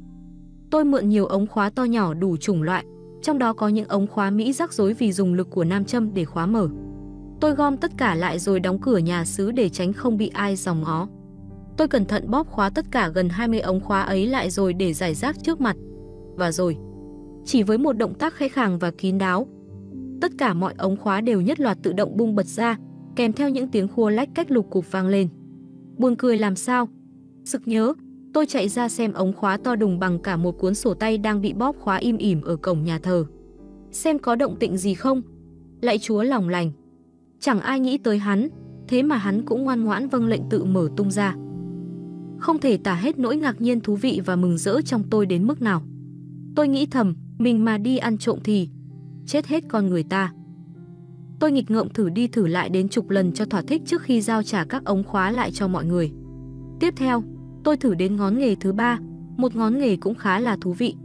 Tôi mượn nhiều ống khóa to nhỏ đủ chủng loại, trong đó có những ống khóa Mỹ rắc rối vì dùng lực của nam châm để khóa mở. Tôi gom tất cả lại rồi đóng cửa nhà xứ để tránh không bị ai dòm ngó. Tôi cẩn thận bóp khóa tất cả gần 20 ống khóa ấy lại rồi để rải rác trước mặt. Và rồi, chỉ với một động tác khẽ khàng và kín đáo, tất cả mọi ống khóa đều nhất loạt tự động bung bật ra, kèm theo những tiếng khua lách cách lục cục vang lên. Buồn cười làm sao? Sực nhớ, tôi chạy ra xem ống khóa to đùng bằng cả một cuốn sổ tay đang bị bóp khóa im ỉm ở cổng nhà thờ. Xem có động tĩnh gì không? Lạy Chúa lòng lành. Chẳng ai nghĩ tới hắn, thế mà hắn cũng ngoan ngoãn vâng lệnh tự mở tung ra. Không thể tả hết nỗi ngạc nhiên, thú vị và mừng rỡ trong tôi đến mức nào. Tôi nghĩ thầm, mình mà đi ăn trộm thì chết hết con người ta. Tôi nghịch ngợm thử đi thử lại đến chục lần cho thỏa thích trước khi giao trả các ống khóa lại cho mọi người. Tiếp theo, tôi thử đến ngón nghề thứ 3, một ngón nghề cũng khá là thú vị.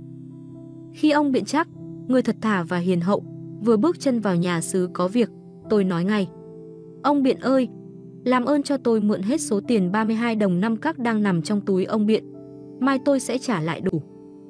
Khi ông Biện Trắc, người thật thà và hiền hậu, vừa bước chân vào nhà xứ có việc, tôi nói ngay. Ông Biện ơi, làm ơn cho tôi mượn hết số tiền 32 đồng 5 các đang nằm trong túi ông Biện. Mai tôi sẽ trả lại đủ.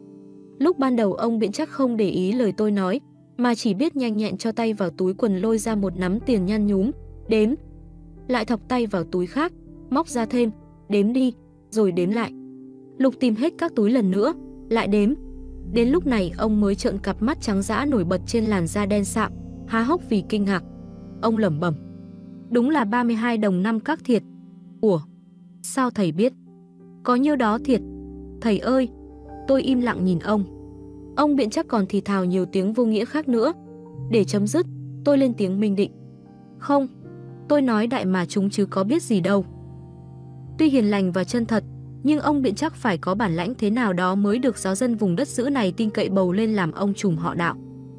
Lúc ban đầu ông Biện Trắc không để ý lời tôi nói, mà chỉ biết nhanh nhẹn cho tay vào túi quần lôi ra một nắm tiền nhăn nhúm, đếm. Lại thọc tay vào túi khác, móc ra thêm, đếm đi, rồi đếm lại. Lục tìm hết các túi lần nữa, lại đếm. Đến lúc này ông mới trợn cặp mắt trắng dã nổi bật trên làn da đen sạm, há hốc vì kinh ngạc. Ông lẩm bẩm. Đúng là 32 đồng 5 các thiệt. Ủa, sao thầy biết? Có nhiêu đó thiệt. Thầy ơi, tôi im lặng nhìn ông. Ông Biện Trắc còn thì thào nhiều tiếng vô nghĩa khác nữa. Để chấm dứt, tôi lên tiếng minh định. Không, tôi nói đại mà chúng chứ có biết gì đâu. Tuy hiền lành và chân thật, nhưng ông Biện Trắc phải có bản lãnh thế nào đó mới được giáo dân vùng đất dữ này tin cậy bầu lên làm ông trùm họ Đạo.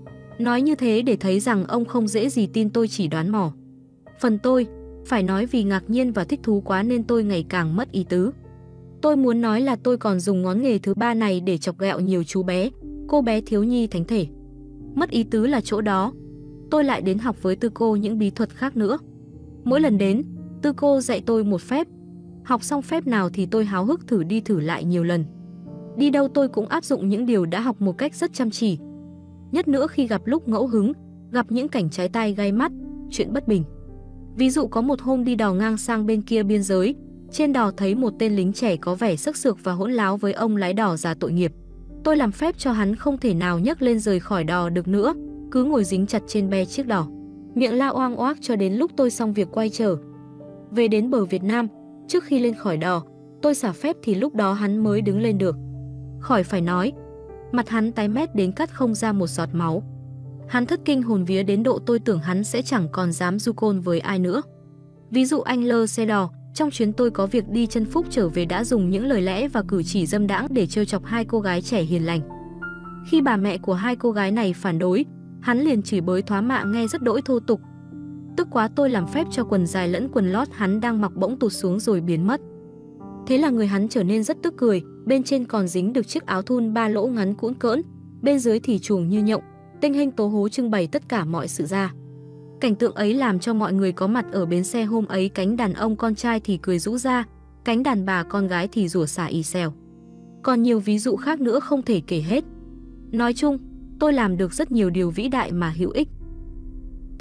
Nói như thế để thấy rằng ông không dễ gì tin tôi chỉ đoán mò. Phần tôi, phải nói vì ngạc nhiên và thích thú quá nên tôi ngày càng mất ý tứ. Tôi muốn nói là tôi còn dùng ngón nghề thứ 3 này để chọc ghẹo nhiều chú bé, cô bé thiếu nhi thánh thể. Mất ý tứ là chỗ đó. Tôi lại đến học với Tư cô những bí thuật khác nữa. Mỗi lần đến, Tư cô dạy tôi một phép. Học xong phép nào thì tôi háo hức thử đi thử lại nhiều lần. Đi đâu tôi cũng áp dụng những điều đã học một cách rất chăm chỉ. Nhất nữa khi gặp lúc ngẫu hứng, gặp những cảnh trái tai gai mắt, chuyện bất bình. Ví dụ có một hôm đi đò ngang sang bên kia biên giới, trên đò thấy một tên lính trẻ có vẻ sức sược và hỗn láo với ông lái đò già tội nghiệp. Tôi làm phép cho hắn không thể nào nhấc lên rời khỏi đò được nữa, cứ ngồi dính chặt trên be chiếc đò, miệng la oang oác cho đến lúc tôi xong việc quay trở về đến bờ Việt Nam. Trước khi lên khỏi đò, tôi xả phép thì lúc đó hắn mới đứng lên được. Khỏi phải nói, mặt hắn tái mét đến cắt không ra một giọt máu. Hắn thất kinh hồn vía đến độ tôi tưởng hắn sẽ chẳng còn dám du côn với ai nữa. Ví dụ anh Lơ xe đò, trong chuyến tôi có việc đi chân Phúc trở về đã dùng những lời lẽ và cử chỉ dâm đãng để trêu chọc hai cô gái trẻ hiền lành. Khi bà mẹ của hai cô gái này phản đối, hắn liền chửi bới thóa mạ nghe rất đỗi thô tục. Tức quá tôi làm phép cho quần dài lẫn quần lót hắn đang mặc bỗng tụt xuống rồi biến mất. Thế là người hắn trở nên rất tức cười, bên trên còn dính được chiếc áo thun 3 lỗ ngắn cũn cỡn, bên dưới thì chuồng như nhộng, tinh hênh tố hố trưng bày tất cả mọi sự ra. Cảnh tượng ấy làm cho mọi người có mặt ở bến xe hôm ấy, cánh đàn ông con trai thì cười rũ ra, cánh đàn bà con gái thì rủa xả ì xèo. Còn nhiều ví dụ khác nữa không thể kể hết. Nói chung, tôi làm được rất nhiều điều vĩ đại mà hữu ích.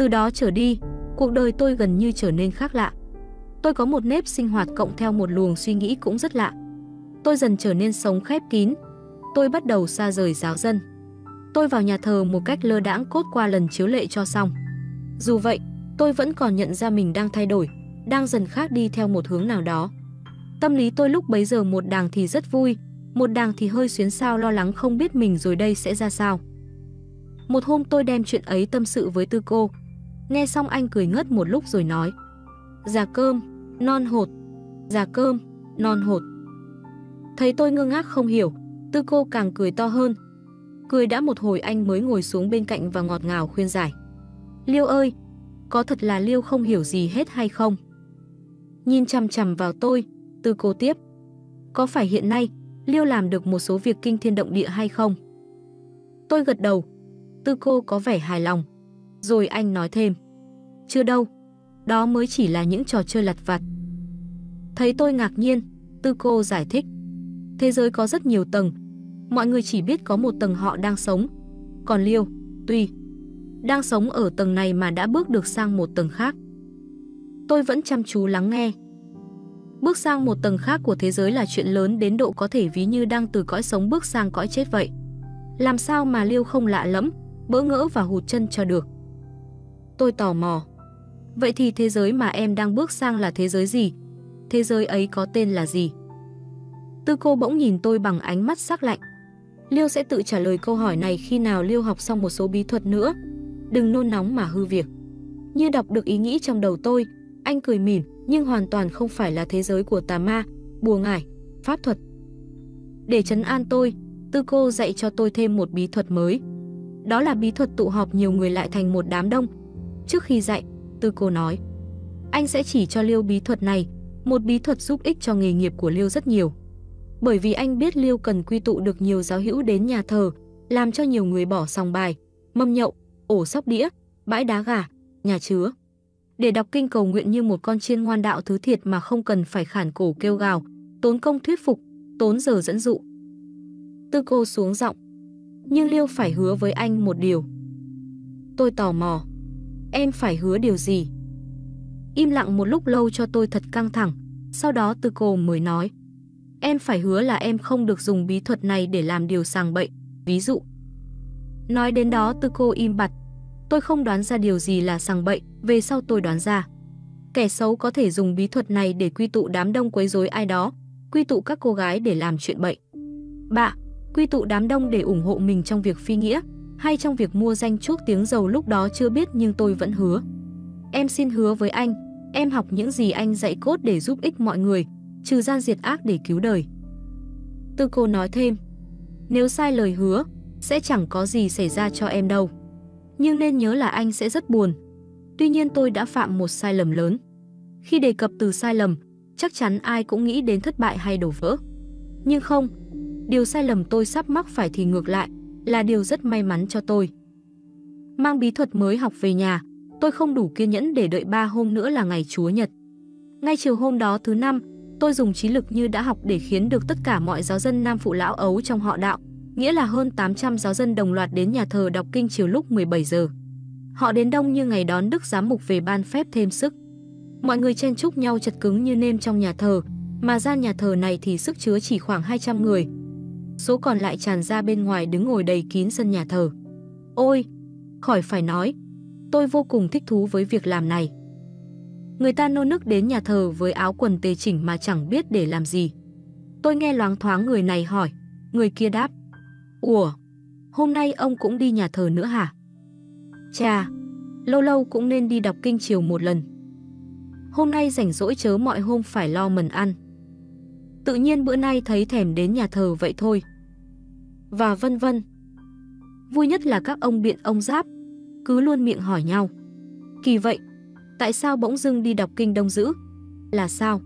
Từ đó trở đi, cuộc đời tôi gần như trở nên khác lạ. Tôi có một nếp sinh hoạt cộng theo một luồng suy nghĩ cũng rất lạ. Tôi dần trở nên sống khép kín. Tôi bắt đầu xa rời giáo dân. Tôi vào nhà thờ một cách lơ đãng cốt qua lần chiếu lệ cho xong. Dù vậy, tôi vẫn còn nhận ra mình đang thay đổi, đang dần khác đi theo một hướng nào đó. Tâm lý tôi lúc bấy giờ một đàng thì rất vui, một đàng thì hơi xuyến xao lo lắng không biết mình rồi đây sẽ ra sao. Một hôm tôi đem chuyện ấy tâm sự với Tư Cô. Nghe xong anh cười ngất một lúc rồi nói: "Già cơm, non hột, già cơm, non hột." Thấy tôi ngơ ngác không hiểu, Tư Cô càng cười to hơn. Cười đã một hồi anh mới ngồi xuống bên cạnh và ngọt ngào khuyên giải: "Liêu ơi, có thật là Liêu không hiểu gì hết hay không?" Nhìn chằm chằm vào tôi, Tư Cô tiếp: "Có phải hiện nay Liêu làm được một số việc kinh thiên động địa hay không?" Tôi gật đầu. Tư Cô có vẻ hài lòng. Rồi anh nói thêm: "Chưa đâu, đó mới chỉ là những trò chơi lặt vặt." Thấy tôi ngạc nhiên, Tư Cô giải thích: "Thế giới có rất nhiều tầng, mọi người chỉ biết có một tầng họ đang sống. Còn Liêu, tuy đang sống ở tầng này mà đã bước được sang một tầng khác." Tôi vẫn chăm chú lắng nghe. Bước sang một tầng khác của thế giới là chuyện lớn đến độ có thể ví như đang từ cõi sống bước sang cõi chết vậy. Làm sao mà Liêu không lạ lẫm, bỡ ngỡ và hụt chân cho được? Tôi tò mò. Vậy thì thế giới mà em đang bước sang là thế giới gì? Thế giới ấy có tên là gì? Tư Cô bỗng nhìn tôi bằng ánh mắt sắc lạnh. Liêu sẽ tự trả lời câu hỏi này khi nào Liêu học xong một số bí thuật nữa. Đừng nôn nóng mà hư việc. Như đọc được ý nghĩ trong đầu tôi, anh cười mỉm, nhưng hoàn toàn không phải là thế giới của tà ma, bùa ngải, pháp thuật. Để trấn an tôi, Tư Cô dạy cho tôi thêm một bí thuật mới. Đó là bí thuật tụ họp nhiều người lại thành một đám đông. Trước khi dạy, Tư Cô nói: "Anh sẽ chỉ cho Liêu bí thuật này, một bí thuật giúp ích cho nghề nghiệp của Liêu rất nhiều. Bởi vì anh biết Liêu cần quy tụ được nhiều giáo hữu đến nhà thờ, làm cho nhiều người bỏ sòng bài, mâm nhậu, ổ sóc đĩa, bãi đá gà, nhà chứa. Để đọc kinh cầu nguyện như một con chiên ngoan đạo thứ thiệt mà không cần phải khản cổ kêu gào, tốn công thuyết phục, tốn giờ dẫn dụ." Tư Cô xuống giọng: "Nhưng Liêu phải hứa với anh một điều." Tôi tò mò: "Em phải hứa điều gì?" Im lặng một lúc lâu cho tôi thật căng thẳng, sau đó Tư Cô mới nói: "Em phải hứa là em không được dùng bí thuật này để làm điều sàng bậy, ví dụ." Nói đến đó Tư Cô im bặt. Tôi không đoán ra điều gì là sàng bậy, về sau tôi đoán ra. Kẻ xấu có thể dùng bí thuật này để quy tụ đám đông quấy rối ai đó, quy tụ các cô gái để làm chuyện bậy. Bạ, quy tụ đám đông để ủng hộ mình trong việc phi nghĩa, hay trong việc mua danh chuốc tiếng giàu lúc đó chưa biết nhưng tôi vẫn hứa. Em xin hứa với anh, em học những gì anh dạy cốt để giúp ích mọi người, trừ gian diệt ác để cứu đời." Tư Cô nói thêm: "Nếu sai lời hứa, sẽ chẳng có gì xảy ra cho em đâu. Nhưng nên nhớ là anh sẽ rất buồn." Tuy nhiên tôi đã phạm một sai lầm lớn. Khi đề cập từ sai lầm, chắc chắn ai cũng nghĩ đến thất bại hay đổ vỡ. Nhưng không, điều sai lầm tôi sắp mắc phải thì ngược lại, là điều rất may mắn cho tôi. Mang bí thuật mới học về nhà, tôi không đủ kiên nhẫn để đợi 3 hôm nữa là ngày Chúa Nhật. Ngay chiều hôm đó thứ Năm, tôi dùng trí lực như đã học để khiến được tất cả mọi giáo dân nam phụ lão ấu trong họ đạo, nghĩa là hơn 800 giáo dân đồng loạt đến nhà thờ đọc kinh chiều lúc 17 giờ. Họ đến đông như ngày đón Đức Giám mục về ban phép thêm sức. Mọi người chen chúc nhau chật cứng như nêm trong nhà thờ, mà gian nhà thờ này thì sức chứa chỉ khoảng 200 người. Số còn lại tràn ra bên ngoài đứng ngồi đầy kín sân nhà thờ. Ôi, khỏi phải nói, tôi vô cùng thích thú với việc làm này. Người ta nô nức đến nhà thờ với áo quần tề chỉnh mà chẳng biết để làm gì. Tôi nghe loáng thoáng người này hỏi, người kia đáp: "Ủa, hôm nay ông cũng đi nhà thờ nữa hả?" "Chà, lâu lâu cũng nên đi đọc kinh chiều một lần. Hôm nay rảnh rỗi chớ mọi hôm phải lo mần ăn. Tự nhiên bữa nay thấy thèm đến nhà thờ vậy thôi." Và vân vân. Vui nhất là các ông biện ông giáp cứ luôn miệng hỏi nhau: "Kỳ vậy, tại sao bỗng dưng đi đọc kinh đông dữ? Là sao?"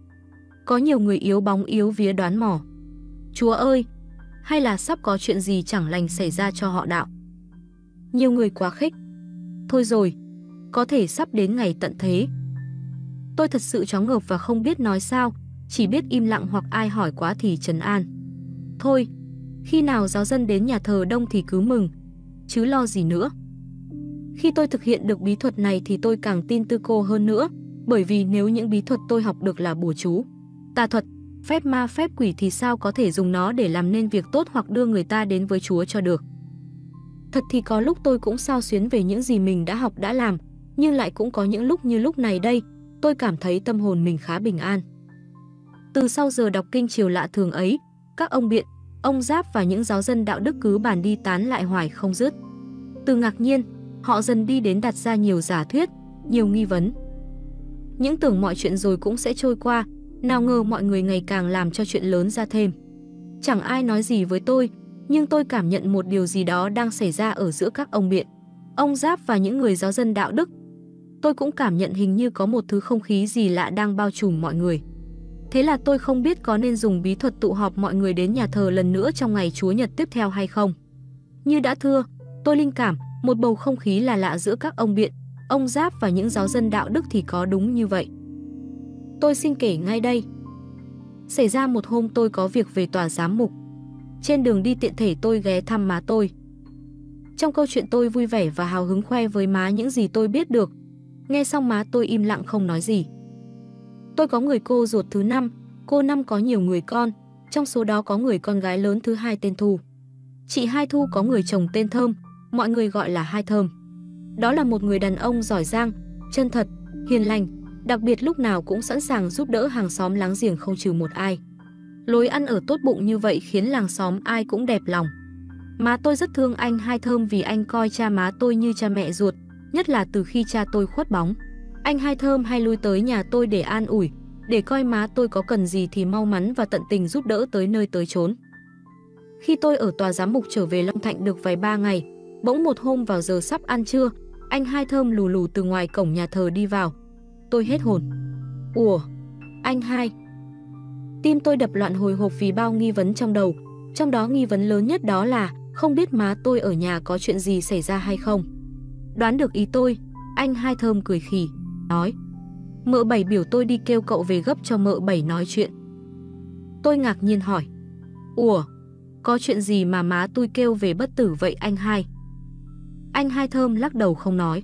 Có nhiều người yếu bóng yếu vía đoán mò: "Chúa ơi, hay là sắp có chuyện gì chẳng lành xảy ra cho họ đạo?" Nhiều người quá khích: "Thôi rồi, có thể sắp đến ngày tận thế." Tôi thật sự choáng ngợp và không biết nói sao, chỉ biết im lặng hoặc ai hỏi quá thì trấn an: "Thôi, khi nào giáo dân đến nhà thờ đông thì cứ mừng, chứ lo gì nữa." Khi tôi thực hiện được bí thuật này thì tôi càng tin Tư Cô hơn nữa, bởi vì nếu những bí thuật tôi học được là bùa chú, tà thuật, phép ma phép quỷ thì sao có thể dùng nó để làm nên việc tốt hoặc đưa người ta đến với Chúa cho được. Thật thì có lúc tôi cũng xao xuyến về những gì mình đã học đã làm, nhưng lại cũng có những lúc như lúc này đây, tôi cảm thấy tâm hồn mình khá bình an. Từ sau giờ đọc kinh chiều lạ thường ấy, các ông Biện, ông Giáp và những giáo dân đạo đức cứ bàn đi tán lại hoài không dứt. Từ ngạc nhiên, họ dần đi đến đặt ra nhiều giả thuyết, nhiều nghi vấn. Những tưởng mọi chuyện rồi cũng sẽ trôi qua, nào ngờ mọi người ngày càng làm cho chuyện lớn ra thêm. Chẳng ai nói gì với tôi, nhưng tôi cảm nhận một điều gì đó đang xảy ra ở giữa các ông Biện, ông Giáp và những người giáo dân đạo đức. Tôi cũng cảm nhận hình như có một thứ không khí gì lạ đang bao trùm mọi người. Thế là tôi không biết có nên dùng bí thuật tụ họp mọi người đến nhà thờ lần nữa trong ngày Chúa Nhật tiếp theo hay không. Như đã thưa, tôi linh cảm một bầu không khí là lạ giữa các ông Biện, ông Giáp và những giáo dân đạo đức thì có đúng như vậy. Tôi xin kể ngay đây. Xảy ra một hôm tôi có việc về tòa giám mục. Trên đường đi tiện thể tôi ghé thăm má tôi. Trong câu chuyện tôi vui vẻ và hào hứng khoe với má những gì tôi biết được. Nghe xong má tôi im lặng không nói gì. Tôi có người cô ruột thứ 5, cô Năm có nhiều người con, trong số đó có người con gái lớn thứ 2 tên Thu. Chị Hai Thu có người chồng tên Thơm, mọi người gọi là Hai Thơm. Đó là một người đàn ông giỏi giang, chân thật, hiền lành, đặc biệt lúc nào cũng sẵn sàng giúp đỡ hàng xóm láng giềng không trừ một ai. Lối ăn ở tốt bụng như vậy khiến làng xóm ai cũng đẹp lòng. Má tôi rất thương anh Hai Thơm vì anh coi cha má tôi như cha mẹ ruột, nhất là từ khi cha tôi khuất bóng. Anh Hai Thơm hay lui tới nhà tôi để an ủi, để coi má tôi có cần gì thì mau mắn và tận tình giúp đỡ tới nơi tới chốn. Khi tôi ở tòa giám mục trở về Long Thạnh được vài ba ngày, bỗng một hôm vào giờ sắp ăn trưa, anh Hai Thơm lù lù từ ngoài cổng nhà thờ đi vào. Tôi hết hồn. Ủa, anh Hai. Tim tôi đập loạn hồi hộp vì bao nghi vấn trong đầu, trong đó nghi vấn lớn nhất đó là không biết má tôi ở nhà có chuyện gì xảy ra hay không. Đoán được ý tôi, anh Hai Thơm cười khì, nói: Mợ Bảy biểu tôi đi kêu cậu về gấp cho mợ Bảy nói chuyện. Tôi ngạc nhiên hỏi: Ủa, có chuyện gì mà má tôi kêu về bất tử vậy anh Hai? Anh Hai Thơm lắc đầu không nói.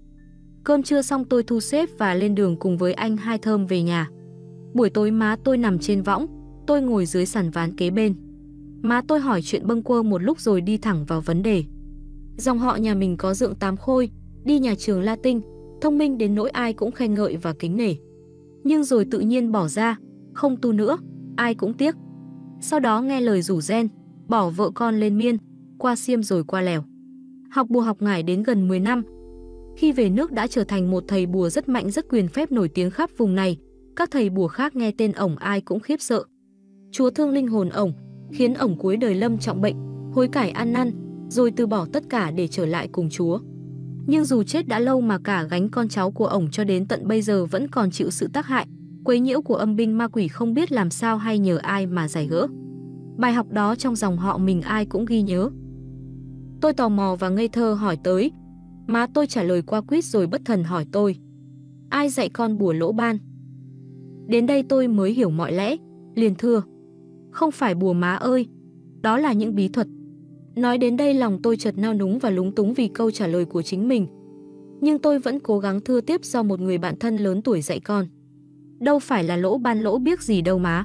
Cơm trưa xong tôi thu xếp và lên đường cùng với anh Hai Thơm về nhà. Buổi tối má tôi nằm trên võng, tôi ngồi dưới sàn ván kế bên. Má tôi hỏi chuyện bâng quơ một lúc rồi đi thẳng vào vấn đề. Dòng họ nhà mình có dượng 8 khôi, đi nhà trường Latin, thông minh đến nỗi ai cũng khen ngợi và kính nể. Nhưng rồi tự nhiên bỏ ra, không tu nữa, ai cũng tiếc. Sau đó nghe lời rủ ren, bỏ vợ con lên Miên, qua Xiêm rồi qua Lèo. Học bùa học ngải đến gần 10 năm. Khi về nước đã trở thành một thầy bùa rất mạnh rất quyền phép nổi tiếng khắp vùng này. Các thầy bùa khác nghe tên ổng ai cũng khiếp sợ. Chúa thương linh hồn ổng, khiến ổng cuối đời lâm trọng bệnh, hối cải ăn năn, rồi từ bỏ tất cả để trở lại cùng Chúa. Nhưng dù chết đã lâu mà cả gánh con cháu của ổng cho đến tận bây giờ vẫn còn chịu sự tác hại, quấy nhiễu của âm binh ma quỷ không biết làm sao hay nhờ ai mà giải gỡ. Bài học đó trong dòng họ mình ai cũng ghi nhớ. Tôi tò mò và ngây thơ hỏi tới. Má tôi trả lời qua quýt rồi bất thần hỏi tôi: Ai dạy con bùa lỗ ban? Đến đây tôi mới hiểu mọi lẽ, liền thưa: Không phải bùa má ơi, đó là những bí thuật. Nói đến đây lòng tôi chợt nao núng và lúng túng vì câu trả lời của chính mình. Nhưng tôi vẫn cố gắng thưa tiếp do một người bạn thân lớn tuổi dạy con. Đâu phải là lỗ ban lỗ biếc gì đâu má.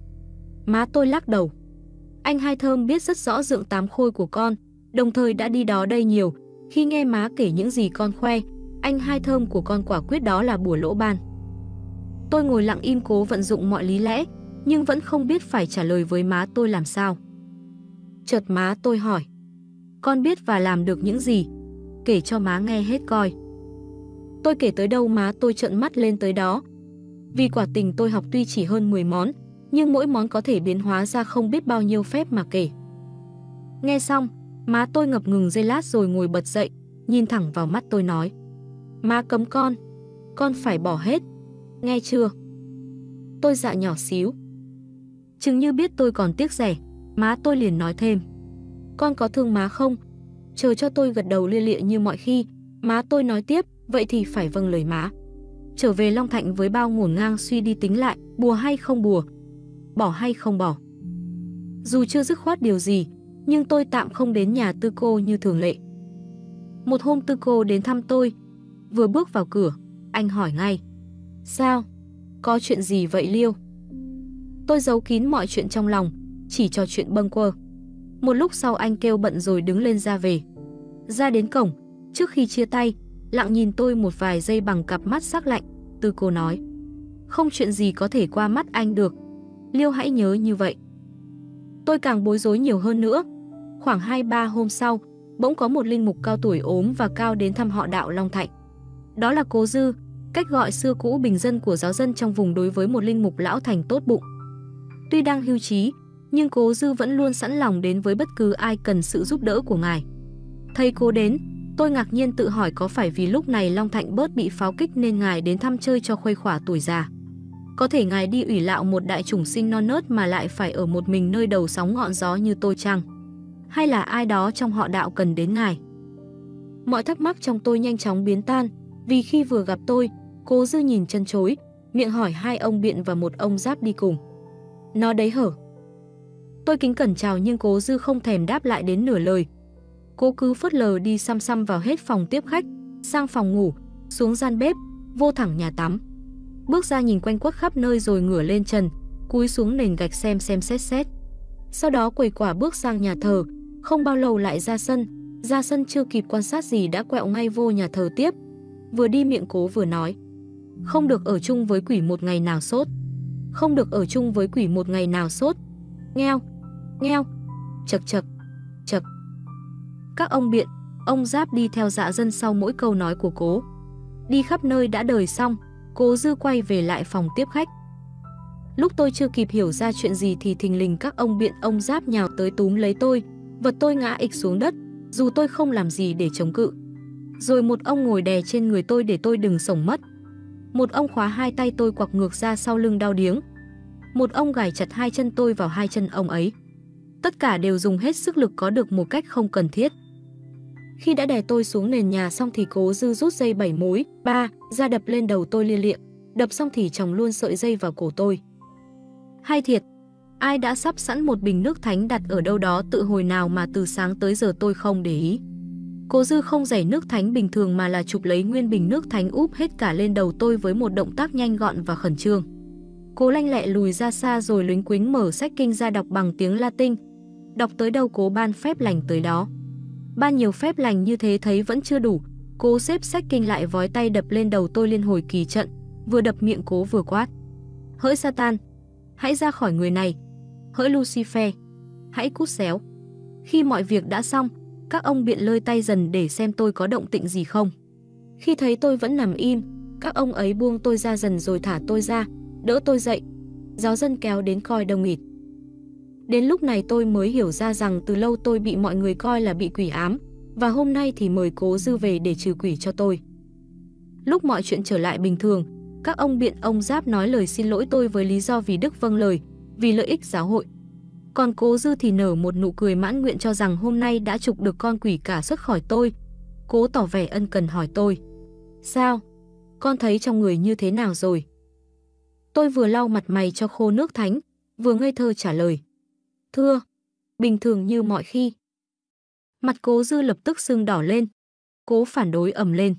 Má tôi lắc đầu. Anh Hai Thơm biết rất rõ dượng 8 khôi của con, đồng thời đã đi đó đây nhiều. Khi nghe má kể những gì con khoe, anh Hai Thơm của con quả quyết đó là bùa lỗ ban. Tôi ngồi lặng im cố vận dụng mọi lý lẽ, nhưng vẫn không biết phải trả lời với má tôi làm sao. Chợt má tôi hỏi: Con biết và làm được những gì? Kể cho má nghe hết coi. Tôi kể tới đâu má tôi trợn mắt lên tới đó. Vì quả tình tôi học tuy chỉ hơn 10 món, nhưng mỗi món có thể biến hóa ra không biết bao nhiêu phép mà kể. Nghe xong, má tôi ngập ngừng giây lát rồi ngồi bật dậy, nhìn thẳng vào mắt tôi nói: Má cấm con phải bỏ hết, nghe chưa? Tôi dạ nhỏ xíu. Chừng như biết tôi còn tiếc rẻ, má tôi liền nói thêm: Con có thương má không? Chờ cho tôi gật đầu lia lịa như mọi khi, má tôi nói tiếp: Vậy thì phải vâng lời má. Trở về Long Thạnh với bao ngổn ngang suy đi tính lại, bùa hay không bùa, bỏ hay không bỏ. Dù chưa dứt khoát điều gì, nhưng tôi tạm không đến nhà Tư Cô như thường lệ. Một hôm Tư Cô đến thăm tôi. Vừa bước vào cửa, anh hỏi ngay. Sao? Có chuyện gì vậy Liêu? Tôi giấu kín mọi chuyện trong lòng, chỉ trò chuyện bâng quơ. Một lúc sau anh kêu bận rồi đứng lên ra về. Ra đến cổng, trước khi chia tay, lặng nhìn tôi một vài giây bằng cặp mắt sắc lạnh. Tư Cô nói. Không chuyện gì có thể qua mắt anh được. Liêu hãy nhớ như vậy. Tôi càng bối rối nhiều hơn nữa. Khoảng 2-3 hôm sau, bỗng có một linh mục cao tuổi ốm và cao đến thăm họ đạo Long Thạnh. Đó là Cố Dư, cách gọi xưa cũ bình dân của giáo dân trong vùng đối với một linh mục lão thành tốt bụng. Tuy đang hưu trí, nhưng Cố Dư vẫn luôn sẵn lòng đến với bất cứ ai cần sự giúp đỡ của ngài. Thấy Cố đến, tôi ngạc nhiên tự hỏi có phải vì lúc này Long Thạnh bớt bị pháo kích nên ngài đến thăm chơi cho khuây khỏa tuổi già. Có thể ngài đi ủy lạo một đại chủng sinh non nớt mà lại phải ở một mình nơi đầu sóng ngọn gió như tôi chăng? Hay là ai đó trong họ đạo cần đến ngài? Mọi thắc mắc trong tôi nhanh chóng biến tan, vì khi vừa gặp tôi, Cố Dư nhìn chân chối, miệng hỏi 2 ông Biện và một ông Giáp đi cùng. Nó đấy hở? Tôi kính cẩn chào nhưng Cố Dư không thèm đáp lại đến nửa lời. Cô cứ phớt lờ đi xăm xăm vào hết phòng tiếp khách, sang phòng ngủ, xuống gian bếp, vô thẳng nhà tắm. Bước ra nhìn quanh quất khắp nơi rồi ngửa lên trần, cúi xuống nền gạch xem xét. Sau đó quầy quả bước sang nhà thờ, không bao lâu lại ra sân. Ra sân chưa kịp quan sát gì đã quẹo ngay vô nhà thờ tiếp. Vừa đi miệng Cố vừa nói. Không được ở chung với quỷ một ngày nào sốt. Không được ở chung với quỷ một ngày nào sốt. Ngheo, ngheo, chật chật, chật. Các ông Biện, ông Giáp đi theo dạ dân sau mỗi câu nói của Cố. Đi khắp nơi đã đời xong, Cố Dư quay về lại phòng tiếp khách. Lúc tôi chưa kịp hiểu ra chuyện gì thì thình lình các ông Biện ông Giáp nhào tới túm lấy tôi, vật tôi ngã ịch xuống đất, dù tôi không làm gì để chống cự. Rồi một ông ngồi đè trên người tôi để tôi đừng xổng mất. Một ông khóa 2 tay tôi quặc ngược ra sau lưng đau điếng. Một ông gài chặt 2 chân tôi vào 2 chân ông ấy. Tất cả đều dùng hết sức lực có được một cách không cần thiết. Khi đã đè tôi xuống nền nhà xong thì Cố Dư rút dây 7 mối, ra đập lên đầu tôi lia lịa. Đập xong thì chồng luôn sợi dây vào cổ tôi. Hay thiệt, ai đã sắp sẵn một bình nước thánh đặt ở đâu đó tự hồi nào mà từ sáng tới giờ tôi không để ý. Cố Dư không rảy nước thánh bình thường mà là chụp lấy nguyên bình nước thánh úp hết cả lên đầu tôi với một động tác nhanh gọn và khẩn trương. Cố lanh lẹ lùi ra xa rồi lính quính mở sách kinh ra đọc bằng tiếng Latin. Đọc tới đâu Cố ban phép lành tới đó. Ban nhiều phép lành như thế thấy vẫn chưa đủ, Cố xếp sách kinh lại vói tay đập lên đầu tôi liên hồi kỳ trận, vừa đập miệng Cố vừa quát. Hỡi Satan, hãy ra khỏi người này. Hỡi Lucifer, hãy cút xéo. Khi mọi việc đã xong, các ông Biện lơi tay dần để xem tôi có động tĩnh gì không. Khi thấy tôi vẫn nằm im, các ông ấy buông tôi ra dần rồi thả tôi ra, đỡ tôi dậy. Giáo dân kéo đến coi đông nghịt. Đến lúc này tôi mới hiểu ra rằng từ lâu tôi bị mọi người coi là bị quỷ ám, và hôm nay thì mời Cố Dư về để trừ quỷ cho tôi. Lúc mọi chuyện trở lại bình thường, các ông Biện ông Giáp nói lời xin lỗi tôi với lý do vì đức vâng lời, vì lợi ích giáo hội. Còn Cố Dư thì nở một nụ cười mãn nguyện cho rằng hôm nay đã trục được con quỷ cả xuất khỏi tôi. Cố tỏ vẻ ân cần hỏi tôi. Sao? Con thấy trong người như thế nào rồi? Tôi vừa lau mặt mày cho khô nước thánh, vừa ngây thơ trả lời. Thưa, bình thường như mọi khi. Mặt Cố Dư lập tức sưng đỏ lên. Cố phản đối ầm lên.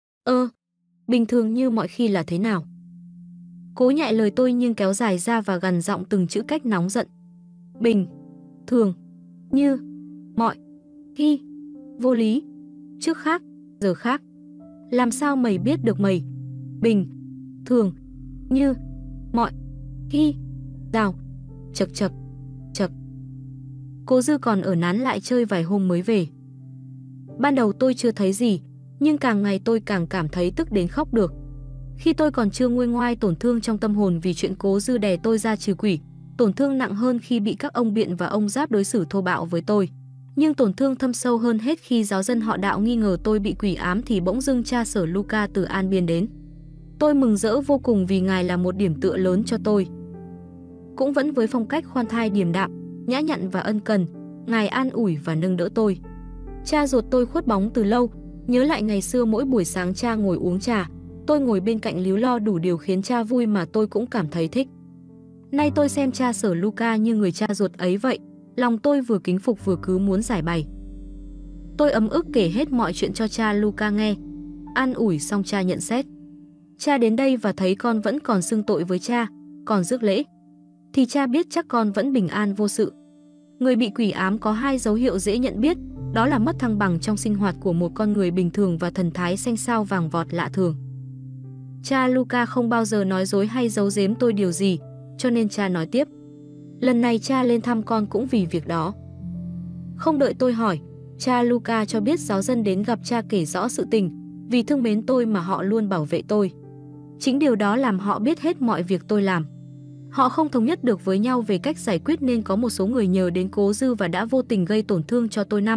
Bình thường như mọi khi là thế nào? Cố nhại lời tôi nhưng kéo dài ra và gằn giọng từng chữ cách nóng giận. Bình thường như mọi khi. Vô lý. Trước khác, giờ khác. Làm sao mày biết được mày? Bình thường như mọi khi. Rào. Chật chật. Chật. Cố Dư còn ở nán lại chơi vài hôm mới về. Ban đầu tôi chưa thấy gì, nhưng càng ngày tôi càng cảm thấy tức đến khóc được. Khi tôi còn chưa nguôi ngoai tổn thương trong tâm hồn vì chuyện Cố Dư đè tôi ra trừ quỷ, tổn thương nặng hơn khi bị các ông Biện và ông Giáp đối xử thô bạo với tôi. Nhưng tổn thương thâm sâu hơn hết khi giáo dân họ đạo nghi ngờ tôi bị quỷ ám thì bỗng dưng cha sở Luca từ An Biên đến. Tôi mừng rỡ vô cùng vì ngài là một điểm tựa lớn cho tôi. Cũng vẫn với phong cách khoan thai điềm đạm, nhã nhặn và ân cần, ngài an ủi và nâng đỡ tôi. Cha ruột tôi khuất bóng từ lâu, nhớ lại ngày xưa mỗi buổi sáng cha ngồi uống trà, tôi ngồi bên cạnh líu lo đủ điều khiến cha vui mà tôi cũng cảm thấy thích. Nay tôi xem cha sở Luca như người cha ruột ấy vậy, lòng tôi vừa kính phục vừa cứ muốn giải bày. Tôi ấm ức kể hết mọi chuyện cho cha Luca nghe. An ủi xong cha nhận xét. Cha đến đây và thấy con vẫn còn xưng tội với cha, còn rước lễ, thì cha biết chắc con vẫn bình an vô sự. Người bị quỷ ám có hai dấu hiệu dễ nhận biết, đó là mất thăng bằng trong sinh hoạt của một con người bình thường và thần thái xanh xao vàng vọt lạ thường. Cha Luca không bao giờ nói dối hay giấu giếm tôi điều gì, cho nên cha nói tiếp. Lần này cha lên thăm con cũng vì việc đó. Không đợi tôi hỏi, cha Luca cho biết giáo dân đến gặp cha kể rõ sự tình, vì thương mến tôi mà họ luôn bảo vệ tôi. Chính điều đó làm họ biết hết mọi việc tôi làm. Họ không thống nhất được với nhau về cách giải quyết nên có một số người nhờ đến cố dư và đã vô tình gây tổn thương cho tôi.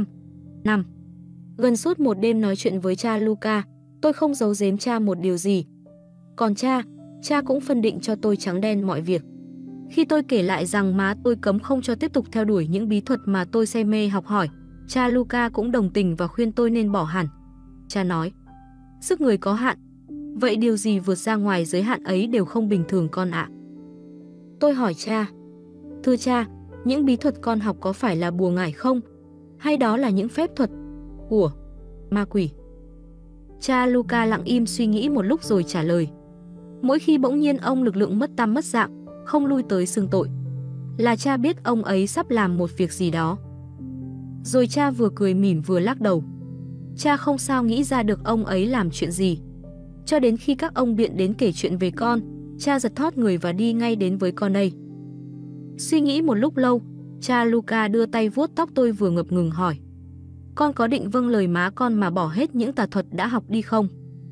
Gần suốt một đêm nói chuyện với cha Luca, tôi không giấu giếm cha một điều gì. Còn cha cũng phân định cho tôi trắng đen mọi việc. Khi tôi kể lại rằng má tôi cấm không cho tiếp tục theo đuổi những bí thuật mà tôi say mê học hỏi, cha Luca cũng đồng tình và khuyên tôi nên bỏ hẳn. Cha nói, sức người có hạn, vậy điều gì vượt ra ngoài giới hạn ấy đều không bình thường con ạ. Tôi hỏi cha, thưa cha, những bí thuật con học có phải là bùa ngải không? Hay đó là những phép thuật của ma quỷ? Cha Luca lặng im suy nghĩ một lúc rồi trả lời. Mỗi khi bỗng nhiên ông lực lượng mất tăm mất dạng, không lui tới xưng tội, là cha biết ông ấy sắp làm một việc gì đó. Rồi cha vừa cười mỉm vừa lắc đầu. Cha không sao nghĩ ra được ông ấy làm chuyện gì. Cho đến khi các ông biện đến kể chuyện về con, cha giật thót người và đi ngay đến với con đây. Suy nghĩ một lúc lâu, cha Luca đưa tay vuốt tóc tôi vừa ngập ngừng hỏi. Con có định vâng lời má con mà bỏ hết những tà thuật đã học đi không?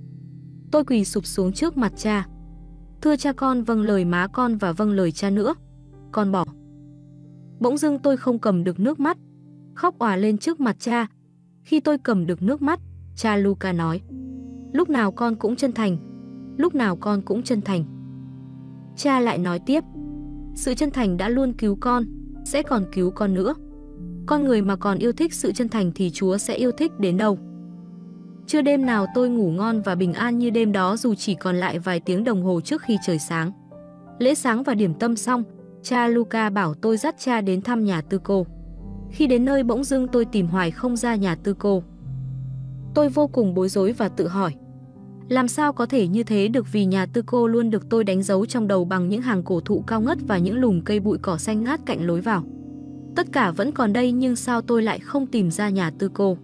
Tôi quỳ sụp xuống trước mặt cha. Thưa cha, con vâng lời má con và vâng lời cha nữa. Con bỏ. Bỗng dưng tôi không cầm được nước mắt, khóc òa lên trước mặt cha. Khi tôi cầm được nước mắt, cha Luca nói. Lúc nào con cũng chân thành, lúc nào con cũng chân thành. Cha lại nói tiếp. Sự chân thành đã luôn cứu con, sẽ còn cứu con nữa. Con người mà còn yêu thích sự chân thành thì Chúa sẽ yêu thích đến đâu. Chưa đêm nào tôi ngủ ngon và bình an như đêm đó, dù chỉ còn lại vài tiếng đồng hồ trước khi trời sáng. Lễ sáng và điểm tâm xong, cha Luca bảo tôi dắt cha đến thăm nhà tư cô. Khi đến nơi bỗng dưng tôi tìm hoài không ra nhà tư cô. Tôi vô cùng bối rối và tự hỏi. Làm sao có thể như thế được, vì nhà tư cô luôn được tôi đánh dấu trong đầu bằng những hàng cổ thụ cao ngất và những lùm cây bụi cỏ xanh ngát cạnh lối vào. Tất cả vẫn còn đây nhưng sao tôi lại không tìm ra nhà tư cô?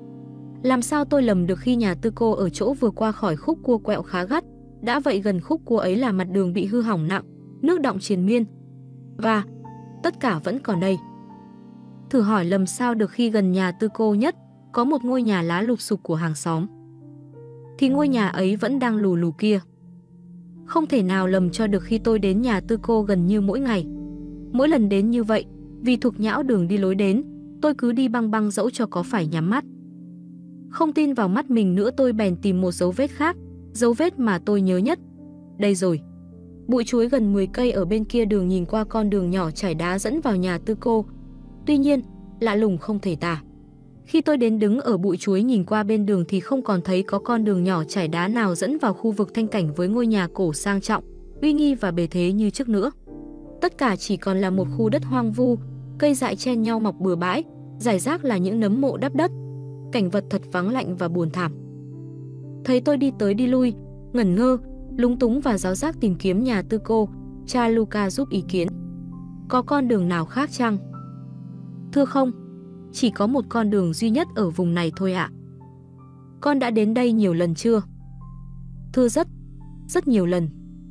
Làm sao tôi lầm được khi nhà tư cô ở chỗ vừa qua khỏi khúc cua quẹo khá gắt, đã vậy gần khúc cua ấy là mặt đường bị hư hỏng nặng, nước đọng triền miên. Và tất cả vẫn còn đây. Thử hỏi lầm sao được khi gần nhà tư cô nhất có một ngôi nhà lá lụp xụp của hàng xóm, thì ngôi nhà ấy vẫn đang lù lù kia. Không thể nào lầm cho được khi tôi đến nhà tư cô gần như mỗi ngày. Mỗi lần đến như vậy, vì thuộc nhão đường đi lối đến, tôi cứ đi băng băng dẫu cho có phải nhắm mắt. Không tin vào mắt mình nữa, tôi bèn tìm một dấu vết khác, dấu vết mà tôi nhớ nhất. Đây rồi. Bụi chuối gần 10 cây ở bên kia đường nhìn qua con đường nhỏ trải đá dẫn vào nhà tư cô. Tuy nhiên, lạ lùng không thể tả. Khi tôi đến đứng ở bụi chuối nhìn qua bên đường thì không còn thấy có con đường nhỏ trải đá nào dẫn vào khu vực thanh cảnh với ngôi nhà cổ sang trọng, uy nghi và bề thế như trước nữa. Tất cả chỉ còn là một khu đất hoang vu, cây dại chen nhau mọc bừa bãi, rải rác là những nấm mộ đắp đất. Cảnh vật thật vắng lạnh và buồn thảm. Thấy tôi đi tới đi lui, ngẩn ngơ, lúng túng và ráo rác tìm kiếm nhà tư cô, cha Luca giúp ý kiến. Có con đường nào khác chăng? Thưa không, chỉ có một con đường duy nhất ở vùng này thôi ạ. Con đã đến đây nhiều lần chưa? Thưa rất nhiều lần.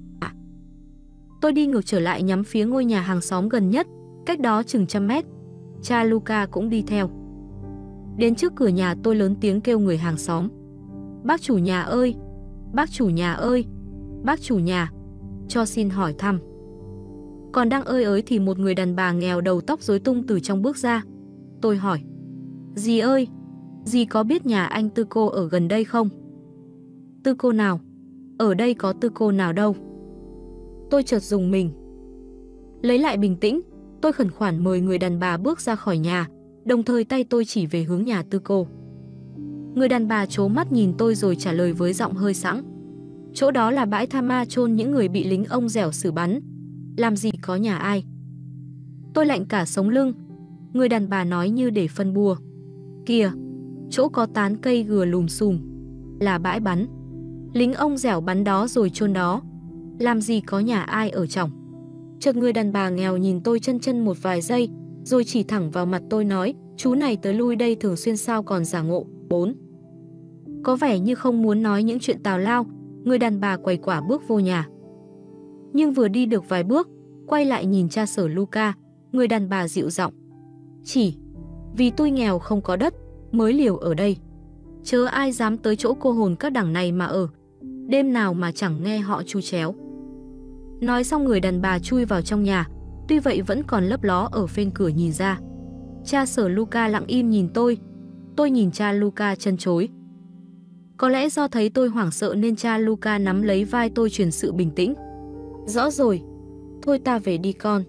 Tôi đi ngược trở lại nhắm phía ngôi nhà hàng xóm gần nhất, cách đó chừng 100 mét. Cha Luca cũng đi theo. Đến trước cửa nhà tôi lớn tiếng kêu người hàng xóm. Bác chủ nhà ơi! Bác chủ nhà ơi! Bác chủ nhà! Cho xin hỏi thăm. Còn đang ơi ới thì một người đàn bà nghèo đầu tóc rối tung từ trong bước ra. Tôi hỏi. Dì ơi! Dì có biết nhà anh tư cô ở gần đây không? Tư cô nào? Ở đây có tư cô nào đâu. Tôi chợt rùng mình. Lấy lại bình tĩnh, tôi khẩn khoản mời người đàn bà bước ra khỏi nhà, đồng thời tay tôi chỉ về hướng nhà tư cô. Người đàn bà trố mắt nhìn tôi rồi trả lời với giọng hơi sẵn. Chỗ đó là bãi tha ma chôn những người bị lính ông dẻo xử bắn. Làm gì có nhà ai. Tôi lạnh cả sống lưng. Người đàn bà nói như để phân bua. Kìa, chỗ có tán cây gừa lùm xùm, là bãi bắn. Lính ông dẻo bắn đó rồi chôn đó, làm gì có nhà ai ở trỏng. Chợt người đàn bà nghèo nhìn tôi chân chân một vài giây, rồi chỉ thẳng vào mặt tôi nói, chú này tới lui đây thường xuyên sao còn giả ngộ. 4. Có vẻ như không muốn nói những chuyện tào lao, người đàn bà quầy quả bước vô nhà. Nhưng vừa đi được vài bước, quay lại nhìn cha Sở Luca, người đàn bà dịu giọng. Chỉ vì tôi nghèo không có đất, mới liều ở đây. Chớ ai dám tới chỗ cô hồn các đẳng này mà ở, đêm nào mà chẳng nghe họ chu chéo. Nói xong người đàn bà chui vào trong nhà, tuy vậy vẫn còn lấp ló ở phên cửa nhìn ra. Cha Sở Luca lặng im nhìn tôi nhìn cha Luca chân chối. Có lẽ do thấy tôi hoảng sợ nên cha Luca nắm lấy vai tôi truyền sự bình tĩnh. Rõ rồi, thôi ta về đi con.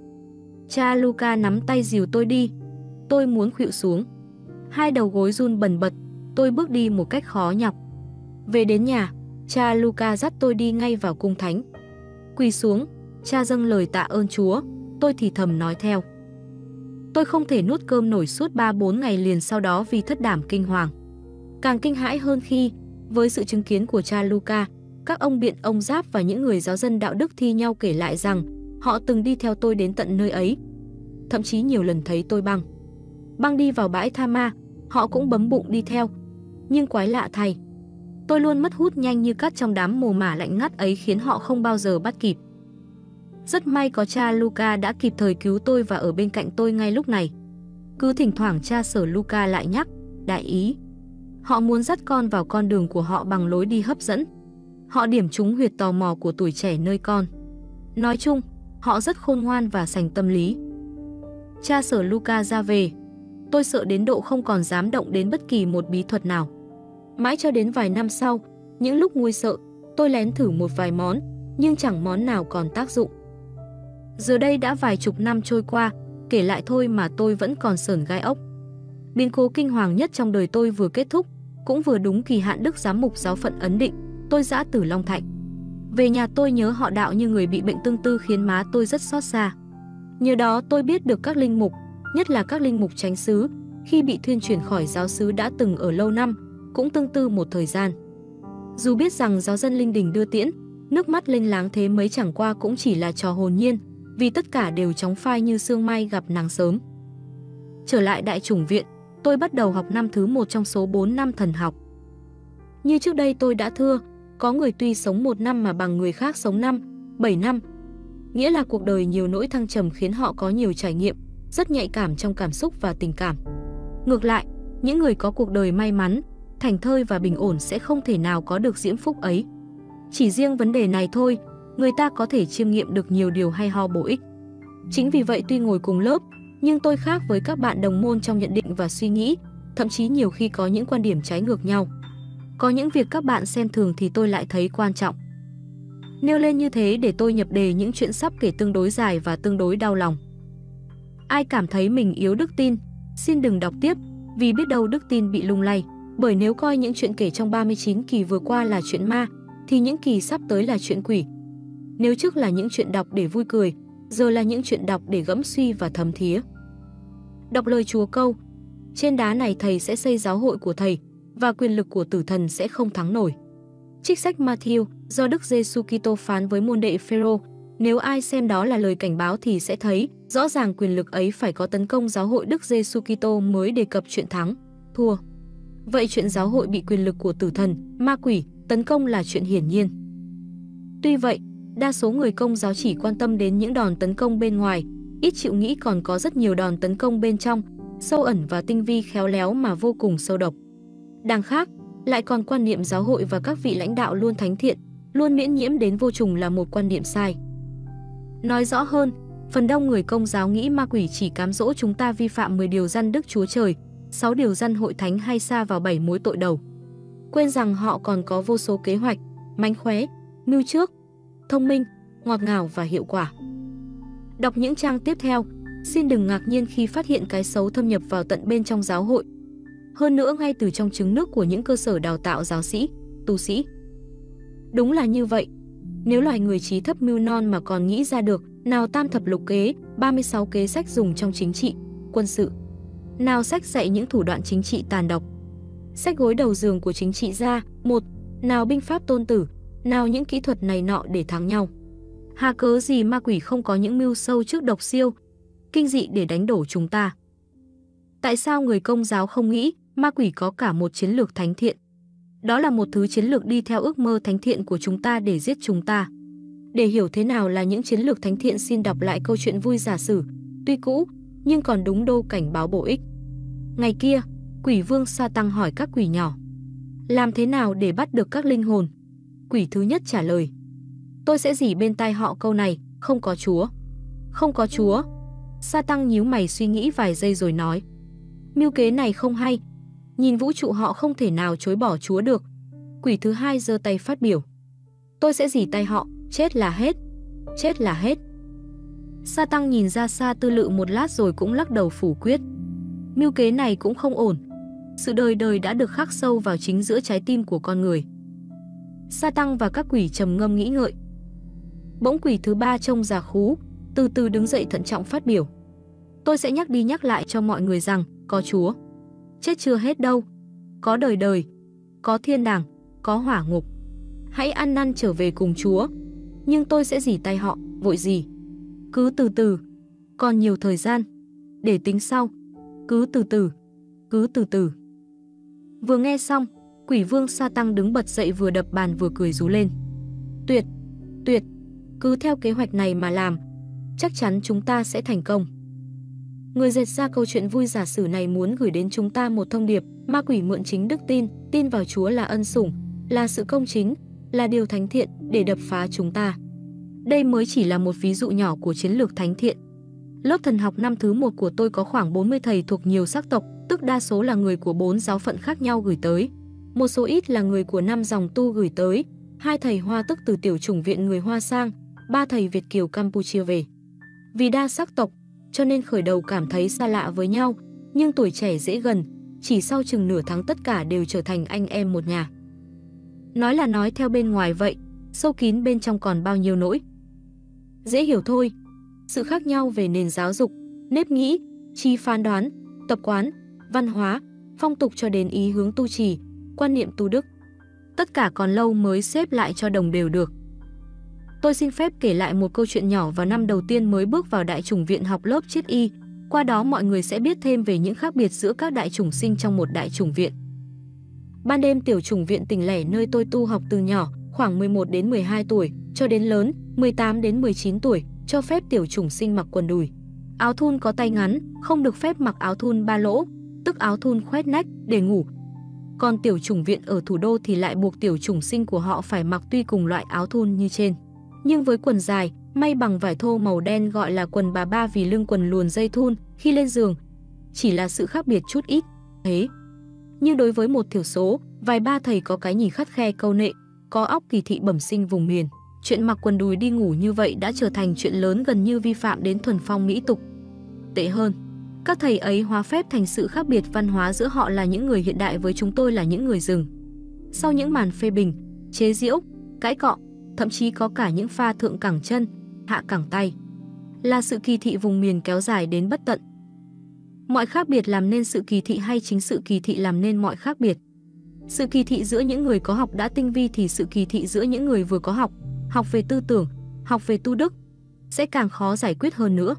Cha Luca nắm tay dìu tôi đi, tôi muốn khuỵu xuống. Hai đầu gối run bần bật, tôi bước đi một cách khó nhọc. Về đến nhà, cha Luca dắt tôi đi ngay vào cung thánh. Quỳ xuống, cha dâng lời tạ ơn Chúa, tôi thì thầm nói theo. Tôi không thể nuốt cơm nổi suốt 3-4 ngày liền sau đó vì thất đảm kinh hoàng. Càng kinh hãi hơn khi, với sự chứng kiến của cha Luca, các ông biện ông Giáp và những người giáo dân đạo đức thi nhau kể lại rằng họ từng đi theo tôi đến tận nơi ấy. Thậm chí nhiều lần thấy tôi băng đi vào bãi tha ma, họ cũng bấm bụng đi theo. Nhưng quái lạ thay, tôi luôn mất hút nhanh như cát trong đám mồ mả lạnh ngắt ấy khiến họ không bao giờ bắt kịp. Rất may có cha Luca đã kịp thời cứu tôi và ở bên cạnh tôi ngay lúc này. Cứ thỉnh thoảng cha Sở Luca lại nhắc, đại ý. Họ muốn dắt con vào con đường của họ bằng lối đi hấp dẫn. Họ điểm trúng huyệt tò mò của tuổi trẻ nơi con. Nói chung, họ rất khôn ngoan và sành tâm lý. Cha Sở Luca ra về. Tôi sợ đến độ không còn dám động đến bất kỳ một bí thuật nào. Mãi cho đến vài năm sau, những lúc nguôi sợ, tôi lén thử một vài món, nhưng chẳng món nào còn tác dụng. Giờ đây đã vài chục năm trôi qua, kể lại thôi mà tôi vẫn còn sởn gai ốc. Biến cố kinh hoàng nhất trong đời tôi vừa kết thúc, cũng vừa đúng kỳ hạn Đức Giám mục giáo phận ấn định, tôi giã từ Long Thạnh. Về nhà tôi nhớ họ đạo như người bị bệnh tương tư khiến má tôi rất xót xa. Nhờ đó tôi biết được các linh mục, nhất là các linh mục chánh xứ, khi bị thuyên chuyển khỏi giáo xứ đã từng ở lâu năm, cũng tương tư một thời gian. Dù biết rằng giáo dân linh đình đưa tiễn, nước mắt lênh láng thế mấy chẳng qua cũng chỉ là trò hồn nhiên, vì tất cả đều chóng phai như sương mai gặp nắng sớm. Trở lại Đại chủng viện, tôi bắt đầu học năm thứ 1 trong số 4 năm thần học. Như trước đây tôi đã thưa, có người tuy sống 1 năm mà bằng người khác sống 5-7 năm. Nghĩa là cuộc đời nhiều nỗi thăng trầm khiến họ có nhiều trải nghiệm, rất nhạy cảm trong cảm xúc và tình cảm. Ngược lại, những người có cuộc đời may mắn, thảnh thơi và bình ổn sẽ không thể nào có được diễm phúc ấy. Chỉ riêng vấn đề này thôi, người ta có thể chiêm nghiệm được nhiều điều hay ho bổ ích. Chính vì vậy tuy ngồi cùng lớp, nhưng tôi khác với các bạn đồng môn trong nhận định và suy nghĩ, thậm chí nhiều khi có những quan điểm trái ngược nhau. Có những việc các bạn xem thường thì tôi lại thấy quan trọng. Nêu lên như thế để tôi nhập đề những chuyện sắp kể tương đối dài và tương đối đau lòng. Ai cảm thấy mình yếu đức tin, xin đừng đọc tiếp, vì biết đâu đức tin bị lung lay. Bởi nếu coi những chuyện kể trong 39 kỳ vừa qua là chuyện ma, thì những kỳ sắp tới là chuyện quỷ. Nếu trước là những chuyện đọc để vui cười, giờ là những chuyện đọc để gẫm suy và thấm thía. Đọc lời Chúa câu, trên đá này thầy sẽ xây giáo hội của thầy, và quyền lực của tử thần sẽ không thắng nổi. Trích sách Matthew, do Đức Giêsu Kitô phán với môn đệ Phêrô, nếu ai xem đó là lời cảnh báo thì sẽ thấy, rõ ràng quyền lực ấy phải có tấn công giáo hội Đức Giêsu Kitô mới đề cập chuyện thắng, thua. Vậy chuyện giáo hội bị quyền lực của tử thần, ma quỷ, tấn công là chuyện hiển nhiên. Tuy vậy, đa số người Công giáo chỉ quan tâm đến những đòn tấn công bên ngoài, ít chịu nghĩ còn có rất nhiều đòn tấn công bên trong, sâu ẩn và tinh vi khéo léo mà vô cùng sâu độc. Đằng khác, lại còn quan niệm giáo hội và các vị lãnh đạo luôn thánh thiện, luôn miễn nhiễm đến vô trùng là một quan niệm sai. Nói rõ hơn, phần đông người Công giáo nghĩ ma quỷ chỉ cám dỗ chúng ta vi phạm 10 điều răn Đức Chúa Trời, 6 điều răn hội thánh hay sa vào 7 mối tội đầu. Quên rằng họ còn có vô số kế hoạch, mánh khóe, mưu trước, thông minh, ngọt ngào và hiệu quả. Đọc những trang tiếp theo, xin đừng ngạc nhiên khi phát hiện cái xấu thâm nhập vào tận bên trong giáo hội. Hơn nữa ngay từ trong trứng nước của những cơ sở đào tạo giáo sĩ, tu sĩ. Đúng là như vậy. Nếu loài người trí thấp mưu non mà còn nghĩ ra được, nào tam thập lục kế, 36 kế sách dùng trong chính trị, quân sự, nào sách dạy những thủ đoạn chính trị tàn độc, Xách gối đầu giường của chính trị gia, một, nào binh pháp tôn tử, nào những kỹ thuật này nọ để thắng nhau. Hà cớ gì ma quỷ không có những mưu sâu trước độc siêu, kinh dị để đánh đổ chúng ta? Tại sao người Công giáo không nghĩ ma quỷ có cả một chiến lược thánh thiện? Đó là một thứ chiến lược đi theo ước mơ thánh thiện của chúng ta để giết chúng ta. Để hiểu thế nào là những chiến lược thánh thiện, xin đọc lại câu chuyện vui giả sử, tuy cũ nhưng còn đúng đô cảnh báo bổ ích. Ngày kia, quỷ vương Sa Tăng hỏi các quỷ nhỏ: làm thế nào để bắt được các linh hồn? Quỷ thứ nhất trả lời: tôi sẽ rỉ bên tai họ câu này, không có Chúa. Không có Chúa. Sa Tăng nhíu mày suy nghĩ vài giây rồi nói: mưu kế này không hay. Nhìn vũ trụ họ không thể nào chối bỏ Chúa được. Quỷ thứ hai giơ tay phát biểu: tôi sẽ rỉ tai họ, chết là hết. Chết là hết. Sa Tăng nhìn ra xa tư lự một lát rồi cũng lắc đầu phủ quyết: mưu kế này cũng không ổn. Sự đời đời đã được khắc sâu vào chính giữa trái tim của con người. Sa Tăng và các quỷ trầm ngâm nghĩ ngợi. Bỗng quỷ thứ ba trông già khú, từ từ đứng dậy thận trọng phát biểu: tôi sẽ nhắc đi nhắc lại cho mọi người rằng có Chúa. Chết chưa hết đâu. Có đời đời, có thiên đàng, có hỏa ngục. Hãy ăn năn trở về cùng Chúa. Nhưng tôi sẽ rỉ tay họ, vội gì? Cứ từ từ, còn nhiều thời gian, để tính sau. Cứ từ từ, cứ từ từ. Vừa nghe xong, quỷ vương Sa Tăng đứng bật dậy, vừa đập bàn vừa cười rú lên: tuyệt, tuyệt, cứ theo kế hoạch này mà làm, chắc chắn chúng ta sẽ thành công. Người dệt ra câu chuyện vui giả sử này muốn gửi đến chúng ta một thông điệp: ma quỷ mượn chính đức tin vào Chúa là ân sủng, là sự công chính, là điều thánh thiện để đập phá chúng ta. Đây mới chỉ là một ví dụ nhỏ của chiến lược thánh thiện. Lớp thần học năm thứ 1 của tôi có khoảng 40 thầy thuộc nhiều sắc tộc, tức đa số là người của 4 giáo phận khác nhau gửi tới. Một số ít là người của 5 dòng tu gửi tới, 2 thầy Hoa tức từ tiểu chủng viện người Hoa sang, 3 thầy Việt kiều Campuchia về. Vì đa sắc tộc, cho nên khởi đầu cảm thấy xa lạ với nhau, nhưng tuổi trẻ dễ gần, chỉ sau chừng nửa tháng tất cả đều trở thành anh em một nhà. Nói là nói theo bên ngoài vậy, sâu kín bên trong còn bao nhiêu nỗi. Dễ hiểu thôi, sự khác nhau về nền giáo dục, nếp nghĩ, trí phán đoán, tập quán, văn hóa, phong tục cho đến ý hướng tu trì, quan niệm tu đức. Tất cả còn lâu mới xếp lại cho đồng đều được. Tôi xin phép kể lại một câu chuyện nhỏ vào năm đầu tiên mới bước vào đại chủng viện học lớp triết y, qua đó mọi người sẽ biết thêm về những khác biệt giữa các đại chủng sinh trong một đại chủng viện. Ban đêm tiểu chủng viện Tỉnh Lẻ nơi tôi tu học từ nhỏ, khoảng 11 đến 12 tuổi, cho đến lớn, 18 đến 19 tuổi, cho phép tiểu chủng sinh mặc quần đùi. Áo thun có tay ngắn, không được phép mặc áo thun ba lỗ, tức áo thun khoét nách, để ngủ. Còn tiểu chủng viện ở thủ đô thì lại buộc tiểu chủng sinh của họ phải mặc tuy cùng loại áo thun như trên, nhưng với quần dài, may bằng vải thô màu đen gọi là quần bà ba vì lưng quần luồn dây thun khi lên giường. Chỉ là sự khác biệt chút ít thế. Nhưng đối với một thiểu số, vài ba thầy có cái nhìn khắt khe câu nệ, có óc kỳ thị bẩm sinh vùng miền, chuyện mặc quần đùi đi ngủ như vậy đã trở thành chuyện lớn, gần như vi phạm đến thuần phong mỹ tục. Tệ hơn, các thầy ấy hóa phép thành sự khác biệt văn hóa giữa họ là những người hiện đại với chúng tôi là những người rừng. Sau những màn phê bình, chế giễu, cãi cọ, thậm chí có cả những pha thượng cẳng chân, hạ cẳng tay, là sự kỳ thị vùng miền kéo dài đến bất tận. Mọi khác biệt làm nên sự kỳ thị hay chính sự kỳ thị làm nên mọi khác biệt? Sự kỳ thị giữa những người có học đã tinh vi thì sự kỳ thị giữa những người vừa có học, học về tư tưởng, học về tu đức, sẽ càng khó giải quyết hơn nữa.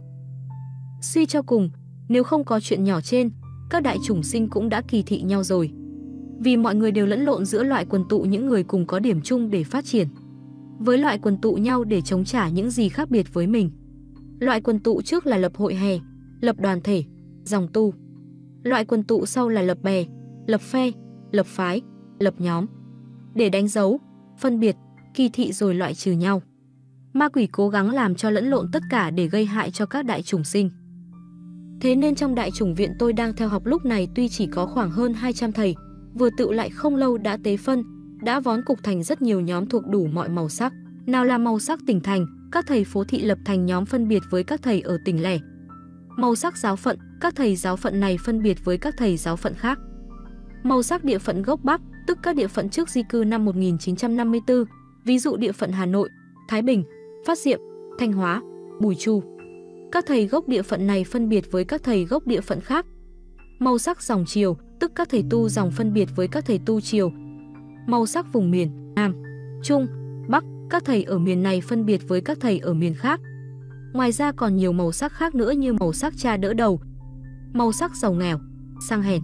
Suy cho cùng, nếu không có chuyện nhỏ trên, các đại chủng sinh cũng đã kỳ thị nhau rồi. Vì mọi người đều lẫn lộn giữa loại quần tụ những người cùng có điểm chung để phát triển, với loại quần tụ nhau để chống trả những gì khác biệt với mình. Loại quần tụ trước là lập hội hè, lập đoàn thể, dòng tu. Loại quần tụ sau là lập bè, lập phe, lập phái, lập nhóm, để đánh dấu, phân biệt, kỳ thị rồi loại trừ nhau. Ma quỷ cố gắng làm cho lẫn lộn tất cả để gây hại cho các đại chủng sinh. Thế nên trong đại chủng viện tôi đang theo học lúc này tuy chỉ có khoảng hơn 200 thầy, vừa tựu lại không lâu đã tế phân, đã vón cục thành rất nhiều nhóm thuộc đủ mọi màu sắc. Nào là màu sắc tỉnh thành, các thầy phố thị lập thành nhóm phân biệt với các thầy ở tỉnh lẻ. Màu sắc giáo phận, các thầy giáo phận này phân biệt với các thầy giáo phận khác. Màu sắc địa phận gốc Bắc, tức các địa phận trước di cư năm 1954, ví dụ địa phận Hà Nội, Thái Bình, Phát Diệm, Thanh Hóa, Bùi Chu. Các thầy gốc địa phận này phân biệt với các thầy gốc địa phận khác. Màu sắc dòng triều, tức các thầy tu dòng phân biệt với các thầy tu chiều. Màu sắc vùng miền Nam, Trung, Bắc, các thầy ở miền này phân biệt với các thầy ở miền khác. Ngoài ra còn nhiều màu sắc khác nữa như màu sắc cha đỡ đầu, màu sắc giàu nghèo, sang hèn.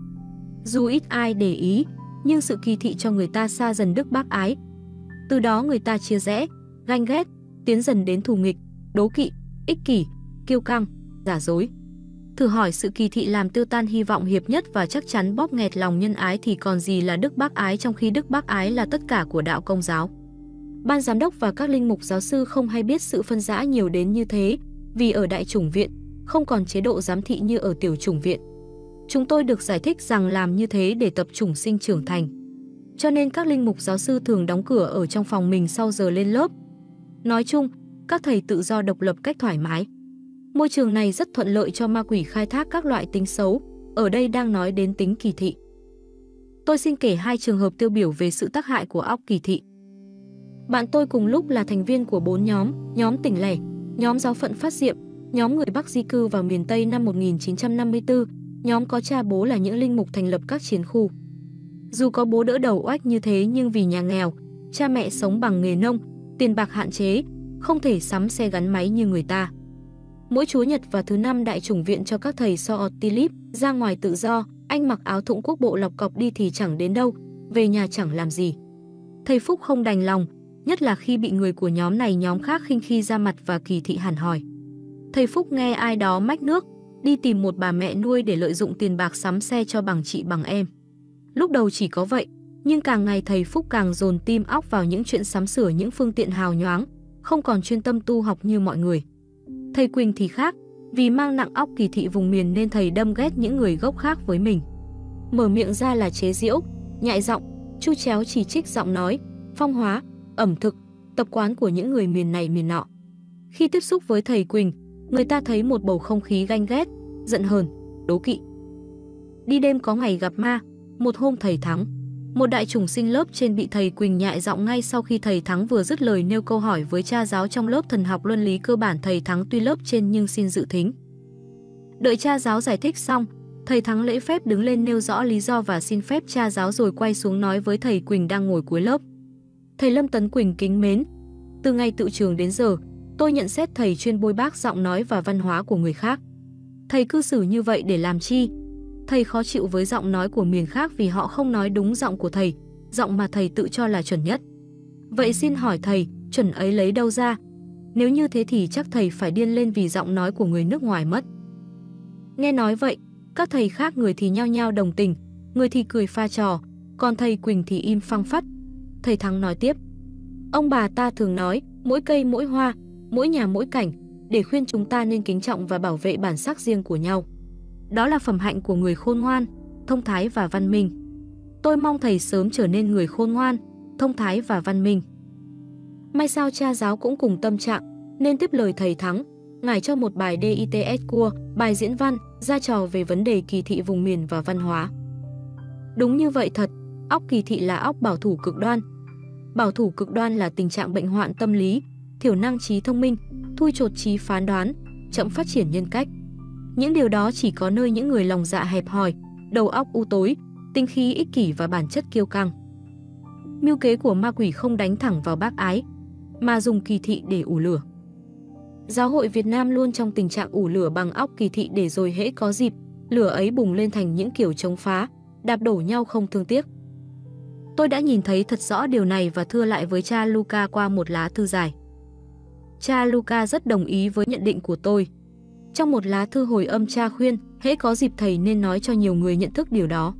Dù ít ai để ý, nhưng sự kỳ thị cho người ta xa dần đức bác ái. Từ đó người ta chia rẽ, ganh ghét, tiến dần đến thù nghịch, đố kỵ, ích kỷ, kiêu căng, giả dối. Thử hỏi sự kỳ thị làm tiêu tan hy vọng hiệp nhất và chắc chắn bóp nghẹt lòng nhân ái thì còn gì là đức bác ái, trong khi đức bác ái là tất cả của đạo Công giáo. Ban giám đốc và các linh mục giáo sư không hay biết sự phân rã nhiều đến như thế, vì ở đại chủng viện không còn chế độ giám thị như ở tiểu chủng viện. Chúng tôi được giải thích rằng làm như thế để tập chủng sinh trưởng thành. Cho nên các linh mục giáo sư thường đóng cửa ở trong phòng mình sau giờ lên lớp. Nói chung, các thầy tự do độc lập cách thoải mái. Môi trường này rất thuận lợi cho ma quỷ khai thác các loại tính xấu, ở đây đang nói đến tính kỳ thị. Tôi xin kể 2 trường hợp tiêu biểu về sự tác hại của óc kỳ thị. Bạn tôi cùng lúc là thành viên của 4 nhóm tỉnh lẻ, nhóm giáo phận Phát Diệm, nhóm người Bắc di cư vào miền Tây năm 1954, nhóm có cha bố là những linh mục thành lập các chiến khu. Dù có bố đỡ đầu oách như thế nhưng vì nhà nghèo, cha mẹ sống bằng nghề nông, tiền bạc hạn chế, không thể sắm xe gắn máy như người ta. Mỗi Chúa Nhật và thứ 5 đại chủng viện cho các thầy so tilip ra ngoài tự do, anh mặc áo thụng quốc bộ lọc cọc đi thì chẳng đến đâu, về nhà chẳng làm gì. Thầy Phúc không đành lòng, nhất là khi bị người của nhóm này nhóm khác khinh khi ra mặt và kỳ thị hẳn hoi. Thầy Phúc nghe ai đó mách nước, đi tìm một bà mẹ nuôi để lợi dụng tiền bạc sắm xe cho bằng chị bằng em. Lúc đầu chỉ có vậy, nhưng càng ngày thầy Phúc càng dồn tim óc vào những chuyện sắm sửa những phương tiện hào nhoáng, không còn chuyên tâm tu học như mọi người. Thầy Quỳnh thì khác, vì mang nặng óc kỳ thị vùng miền nên thầy đâm ghét những người gốc khác với mình. Mở miệng ra là chế giễu, nhại giọng, chu chéo chỉ trích giọng nói, phong hóa, ẩm thực, tập quán của những người miền này miền nọ. Khi tiếp xúc với thầy Quỳnh, người ta thấy một bầu không khí ganh ghét, giận hờn, đố kỵ. Đi đêm có ngày gặp ma, một hôm thầy Thắng, một đại chủng sinh lớp trên bị thầy Quỳnh nhại giọng ngay sau khi thầy Thắng vừa dứt lời nêu câu hỏi với cha giáo trong lớp thần học luân lý cơ bản. Thầy Thắng tuy lớp trên nhưng xin dự thính. Đợi cha giáo giải thích xong, thầy Thắng lễ phép đứng lên nêu rõ lý do và xin phép cha giáo rồi quay xuống nói với thầy Quỳnh đang ngồi cuối lớp. Thầy Lâm Tấn Quỳnh kính mến, từ ngày tự trường đến giờ, tôi nhận xét thầy chuyên bôi bác giọng nói và văn hóa của người khác. Thầy cư xử như vậy để làm chi? Thầy khó chịu với giọng nói của miền khác vì họ không nói đúng giọng của thầy, giọng mà thầy tự cho là chuẩn nhất. Vậy xin hỏi thầy, chuẩn ấy lấy đâu ra? Nếu như thế thì chắc thầy phải điên lên vì giọng nói của người nước ngoài mất. Nghe nói vậy, các thầy khác người thì nhao nhao đồng tình, người thì cười pha trò, còn thầy Quỳnh thì im phăng phắt. Thầy Thắng nói tiếp, ông bà ta thường nói, mỗi cây mỗi hoa, mỗi nhà mỗi cảnh, để khuyên chúng ta nên kính trọng và bảo vệ bản sắc riêng của nhau. Đó là phẩm hạnh của người khôn ngoan, thông thái và văn minh. Tôi mong thầy sớm trở nên người khôn ngoan, thông thái và văn minh. May sao cha giáo cũng cùng tâm trạng, nên tiếp lời thầy Thắng, ngài cho một bài DITS cua, bài diễn văn, ra trò về vấn đề kỳ thị vùng miền và văn hóa. Đúng như vậy thật, óc kỳ thị là óc bảo thủ cực đoan. Bảo thủ cực đoan là tình trạng bệnh hoạn tâm lý, thiểu năng trí thông minh, thui chột trí phán đoán, chậm phát triển nhân cách. Những điều đó chỉ có nơi những người lòng dạ hẹp hòi, đầu óc u tối, tinh khí ích kỷ và bản chất kiêu căng. Mưu kế của ma quỷ không đánh thẳng vào bác ái, mà dùng kỳ thị để ủ lửa. Giáo hội Việt Nam luôn trong tình trạng ủ lửa bằng óc kỳ thị để rồi hễ có dịp, lửa ấy bùng lên thành những kiểu chống phá, đạp đổ nhau không thương tiếc. Tôi đã nhìn thấy thật rõ điều này và thưa lại với cha Luca qua một lá thư dài. Cha Luca rất đồng ý với nhận định của tôi. Trong một lá thư hồi âm cha khuyên, hễ có dịp thầy nên nói cho nhiều người nhận thức điều đó.